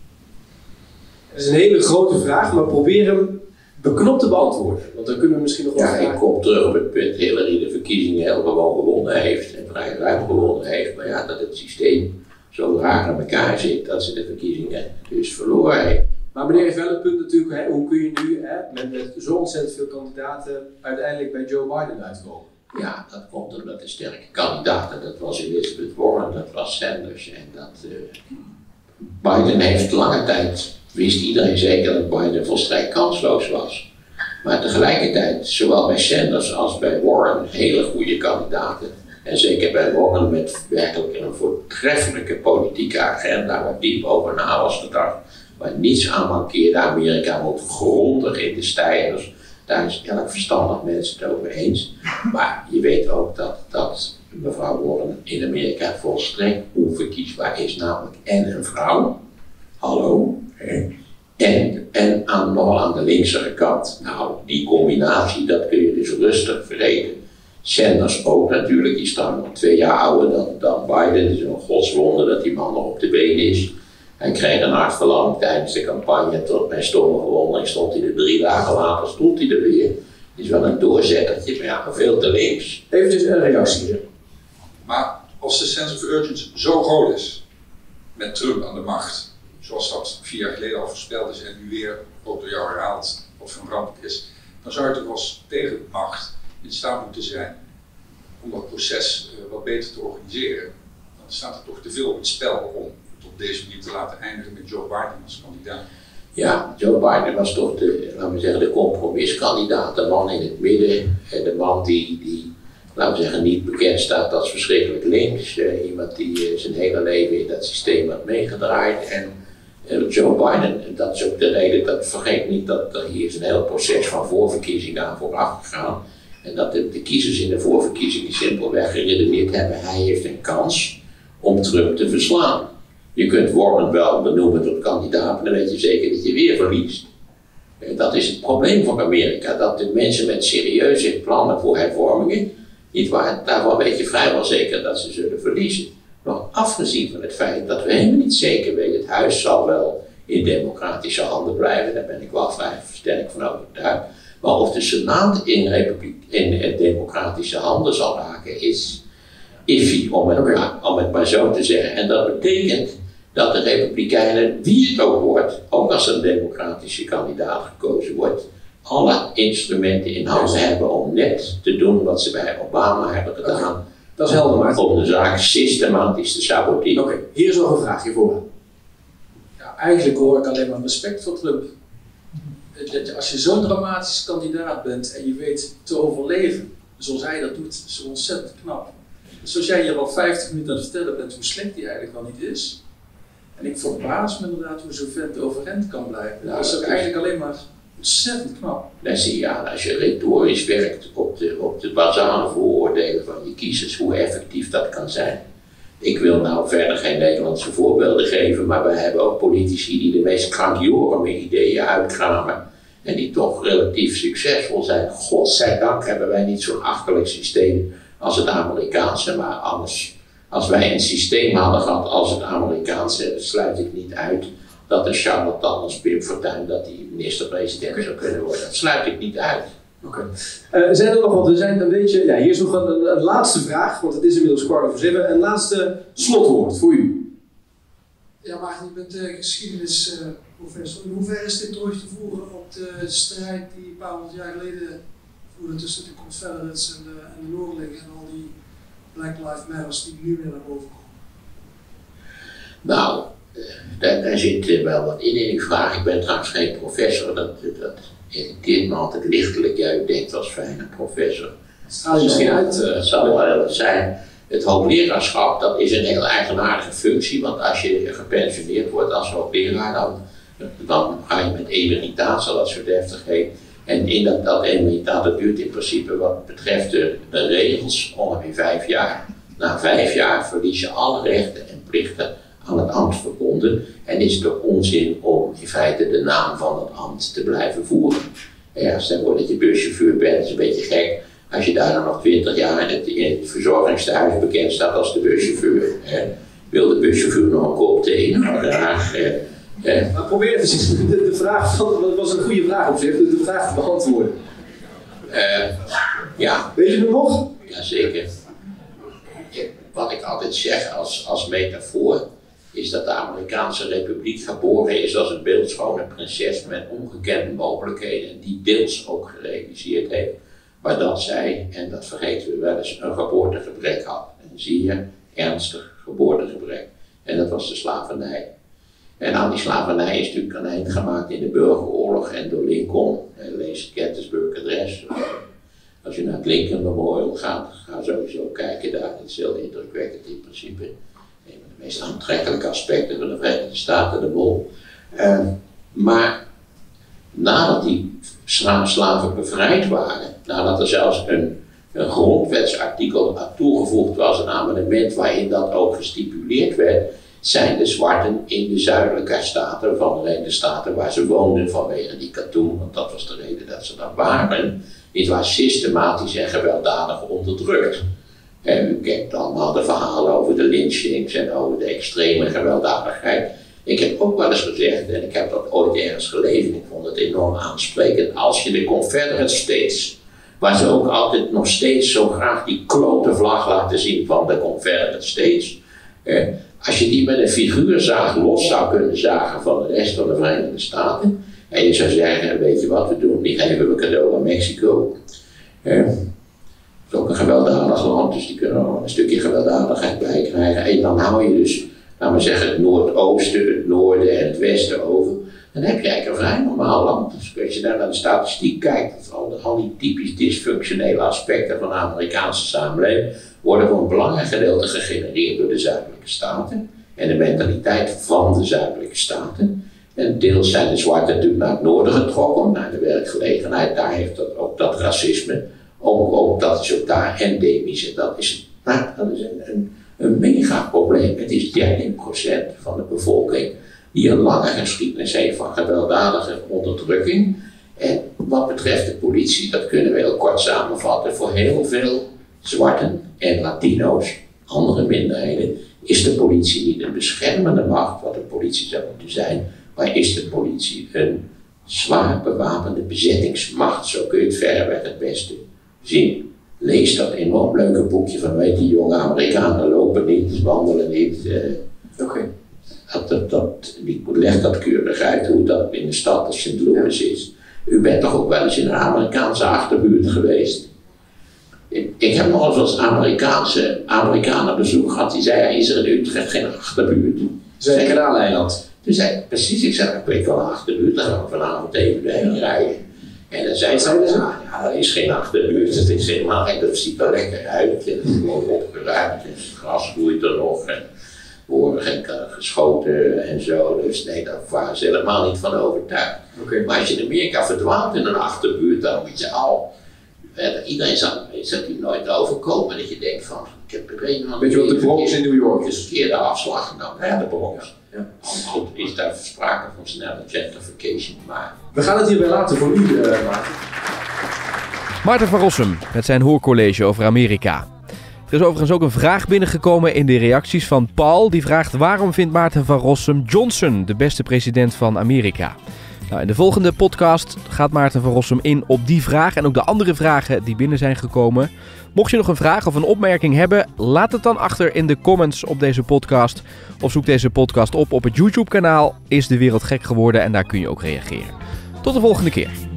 dat is een hele grote vraag, maar probeer hem beknopt te beantwoorden. Want dan kunnen we misschien nog wel. Ja, ik kom terug op het punt. Hillary de verkiezingen heel gewoon gewonnen heeft en vrij ruim gewonnen heeft. Maar ja, dat het systeem zo raar aan elkaar zit dat ze de verkiezingen dus verloren heeft. Maar meneer heeft wel het punt natuurlijk, hè, hoe kun je nu hè, met, met zo ontzettend veel kandidaten uiteindelijk bij Joe Biden uitkomen? Ja, dat komt omdat de sterke kandidaten, dat was Elizabeth Warren, dat was Sanders en dat uh, Biden heeft lange tijd, wist iedereen zeker dat Biden volstrekt kansloos was. Maar tegelijkertijd, zowel bij Sanders als bij Warren, hele goede kandidaten. En zeker bij Warren met werkelijk een voortreffelijke politieke agenda waar diep over na was gedacht. Waar niets aan mankeerde. Amerika moet grondig in de stijgers. Daar is elk verstandig mens het over eens. Maar je weet ook dat, dat mevrouw Warren in Amerika volstrekt onverkiesbaar is. Namelijk en een vrouw. Hallo. En, en aan, nogal aan de linkse kant. Nou, die combinatie, dat kun je dus rustig vergeten. Sanders ook natuurlijk, die staat nog twee jaar ouder dan, dan Biden. Het is een godswonder dat die man nog op de benen is. Hij kreeg een hartverlamming tijdens de campagne. Tot mijn stomme verwondering stond hij er drie dagen later, stond hij er weer. Het is wel een doorzettertje, maar ja, veel te links. Even een reactie hier. Maar als de sense of urgency zo groot is, met Trump aan de macht, zoals dat vier jaar geleden al voorspeld is en nu weer ook door jou herhaald wat van ramp is, dan zou je toch als tegenmacht in staat moeten zijn om dat proces uh, wat beter te organiseren. Dan staat er toch te veel op het spel om het op deze manier te laten eindigen met Joe Biden als kandidaat. Ja, Joe Biden was toch de, laten we zeggen, de compromiskandidaat, de man in het midden, de man die, die laten we zeggen, niet bekend staat als verschrikkelijk links. Uh, iemand die uh, zijn hele leven in dat systeem had meegedraaid. En uh, Joe Biden, dat is ook de reden, dat vergeet niet dat er hier is een heel proces van voorverkiezingen aan vooraf gegaan. En dat de, de kiezers in de voorverkiezingen simpelweg geredeneerd hebben, hij heeft een kans om Trump te verslaan. Je kunt Warren wel benoemen tot kandidaat, maar dan weet je zeker dat je weer verliest. En dat is het probleem van Amerika, dat de mensen met serieuze plannen voor hervormingen, niet waar, daarvan weet je vrijwel zeker dat ze zullen verliezen. Nog afgezien van het feit dat we helemaal niet zeker weten, het huis zal wel in democratische handen blijven, daar ben ik wel vrij sterk van overtuigd. Maar of de Senaat in, republiek, in democratische handen zal raken, is iffy, om het, okay. maar, om het maar zo te zeggen. En dat betekent dat de Republikeinen, wie het ook wordt, ook als er een democratische kandidaat gekozen wordt, alle instrumenten in handen hebben om net te doen wat ze bij Obama hebben gedaan. Okay. Dat is helder, Maarten. Om de zaak systematisch te saboteren. Oké, okay. Hier is nog een vraagje voor me. Ja, eigenlijk hoor ik alleen maar respect voor Trump. Als je zo'n dramatisch kandidaat bent en je weet te overleven, zoals hij dat doet, is ontzettend knap. Zoals jij hier al vijftig minuten aan het vertellen bent hoe slecht hij eigenlijk wel niet is. En ik verbaas me inderdaad hoe zo'n vent overeind kan blijven. Nou, dat is ook eigenlijk alleen maar Ontzettend knap. Dan zie je aan, als je retorisch werkt op de, op de basale vooroordelen van je kiezers, hoe effectief dat kan zijn. Ik wil nou verder geen Nederlandse voorbeelden geven, maar we hebben ook politici die de meest krankjorige ideeën uitkramen en die toch relatief succesvol zijn. Godzijdank hebben wij niet zo'n achterlijk systeem als het Amerikaanse, maar anders, als wij een systeem hadden gehad als het Amerikaanse, sluit ik niet uit dat een charlatan als Pim Fortuyn dat die minister-president zou kunnen worden. Dat sluit ik niet uit. Oké. Okay. Uh, zijn er nog wat? We zijn een beetje. Ja, hier is nog een, een, een laatste vraag, want het is inmiddels kwart over zeven. Een laatste slotwoord voor u. Ja, Maarten, je bent uh, geschiedenisprofessor. Uh, in hoeverre is dit terug te voeren op de strijd die een paar honderd jaar geleden voerde tussen de Confederates en de, en de Noorderlingen en al die Black Lives Matters die nu weer naar boven komen? Nou, uh, daar, daar zit uh, wel wat in in die vraag. Ik ben trouwens geen professor. Dat, dat, irriteert me altijd lichtelijk. Ja, u denkt als fijne professor. Straal je misschien uit? Het uh, zal wel zijn. Het hoogleraarschap, dat is een heel eigenaardige functie, want als je gepensioneerd wordt als hoogleraar, dan, dan ga je met emeritaat, zoals dat zo deftig heet. En in dat, dat emeritaat, dat duurt in principe wat betreft de, de regels ongeveer vijf jaar. Na vijf jaar verlies je alle rechten en plichten aan het ambt verbonden en is het ook onzin om in feite de naam van het ambt te blijven voeren. Ja, stel voor dat je buschauffeur bent, dat is een beetje gek. Als je daar dan nog twintig jaar in het, in het verzorgingstehuis bekend staat als de buschauffeur. Hè. Wil de buschauffeur nog een kop thee? Nou, graag. Eh, eh. Maar probeer even de, de vraag van, dat was een goede vraag op zich, de vraag te beantwoorden. Uh, ja. Weet je het nog? Jazeker. Wat ik altijd zeg als, als metafoor, is dat de Amerikaanse Republiek geboren is als een beeldschone prinses met ongekende mogelijkheden en die deels ook gerealiseerd heeft. Maar dat zij, en dat vergeten we wel eens, een geboortegebrek had. Een zeer ernstig geboortegebrek. En dat was de slavernij. En aan die slavernij is natuurlijk een eind gemaakt in de burgeroorlog en door Lincoln. Lees het Gettysburg Address. Als je naar het Lincoln Memorial gaat, ga sowieso kijken daar. Het is heel indrukwekkend in principe. Een van de meest aantrekkelijke aspecten van de Verenigde Staten, de bol. Uh, maar nadat die slaven bevrijd waren, nadat er zelfs een, een grondwetsartikel aan toegevoegd was, een amendement waarin dat ook gestipuleerd werd, zijn de zwarten in de zuidelijke staten van de Verenigde Staten, waar ze woonden vanwege die katoen, want dat was de reden dat ze daar waren, dit was systematisch en gewelddadig onderdrukt. En u kent allemaal de verhalen over de lynchings en over de extreme gewelddadigheid. Ik heb ook wel eens gezegd, en ik heb dat ooit ergens gelezen, ik vond het enorm aansprekend, als je de Confederate States, waar ze ook altijd nog steeds zo graag die klote vlag laten zien van de Confederate States, eh, als je die met een figuurzaag los zou kunnen zagen van de rest van de Verenigde Staten, en je zou zeggen, weet je wat we doen, die geven we cadeau aan Mexico. Eh, het is ook een gewelddadig land, dus die kunnen er een stukje gewelddadigheid bij krijgen. En dan hou je dus, laten we zeggen, het noordoosten, het noorden en het westen over. Dan heb je eigenlijk een vrij normaal land. Dus als je daar naar de statistiek kijkt, al, al die typisch dysfunctionele aspecten van de Amerikaanse samenleving worden voor een belangrijk gedeelte gegenereerd door de zuidelijke staten en de mentaliteit van de zuidelijke staten. En deels zijn de zwarten natuurlijk naar het noorden getrokken, naar de werkgelegenheid. Daar heeft dat, ook dat racisme, ook, ook dat is ook daar endemisch. En dat is, nou, dat is een, een, een mega probleem. Het is dertien procent van de bevolking die een lange geschiedenis heeft van gewelddadige onderdrukking. En wat betreft de politie, dat kunnen we heel kort samenvatten, voor heel veel zwarten en Latino's, andere minderheden, is de politie niet een beschermende macht, wat de politie zou moeten zijn, maar is de politie een zwaar bewapende bezettingsmacht. Zo kun je het verreweg het beste zien. Lees dat enorm leuke boekje van, weet die jonge Amerikanen lopen niet, wandelen niet. Uh, Oké. Okay. Dat, dat, dat, die legt dat keurig uit hoe dat in de stad als Saint Louis is. U bent toch ook wel eens in een Amerikaanse achterbuurt geweest? Ik, ik heb nog eens als Amerikaanse Amerikanen bezoek gehad, die zei, is er in Utrecht geen achterbuurt? Zijn Kanaaleiland. Toen zei ik, precies, ik zei, ik weet wel een achterbuurt, dan gaan we vanavond even heen rijden. En dan zei ze, ja, ja, er is geen achterbuurt, het is helemaal, en dat ziet er lekker uit, en het is gewoon opgeruimd, en het gras groeit er nog. En worden geschoten en zo. Dus nee, daar waren ze helemaal niet van overtuigd. Okay. Maar als je in Amerika verdwaalt in een achterbuurt, dan moet je al... Eh, iedereen zal het nooit overkomen dat je denkt van... Ik heb er een Weet je wat de Bronx in New York is? Een verkeerde afslag genomen. Ja, de Bronx. Ja. Goed, is daar sprake van snelle gentrification. Maar... We gaan het hierbij laten voor u, uh, Maarten. Maarten van Rossum met zijn hoorcollege over Amerika. Er is overigens ook een vraag binnengekomen in de reacties van Paul. Die vraagt waarom vindt Maarten van Rossum Johnson de beste president van Amerika? Nou, in de volgende podcast gaat Maarten van Rossum in op die vraag en ook de andere vragen die binnen zijn gekomen. Mocht je nog een vraag of een opmerking hebben, laat het dan achter in de comments op deze podcast. Of zoek deze podcast op op het YouTube-kanaal Is de Wereld Gek Geworden en daar kun je ook reageren. Tot de volgende keer.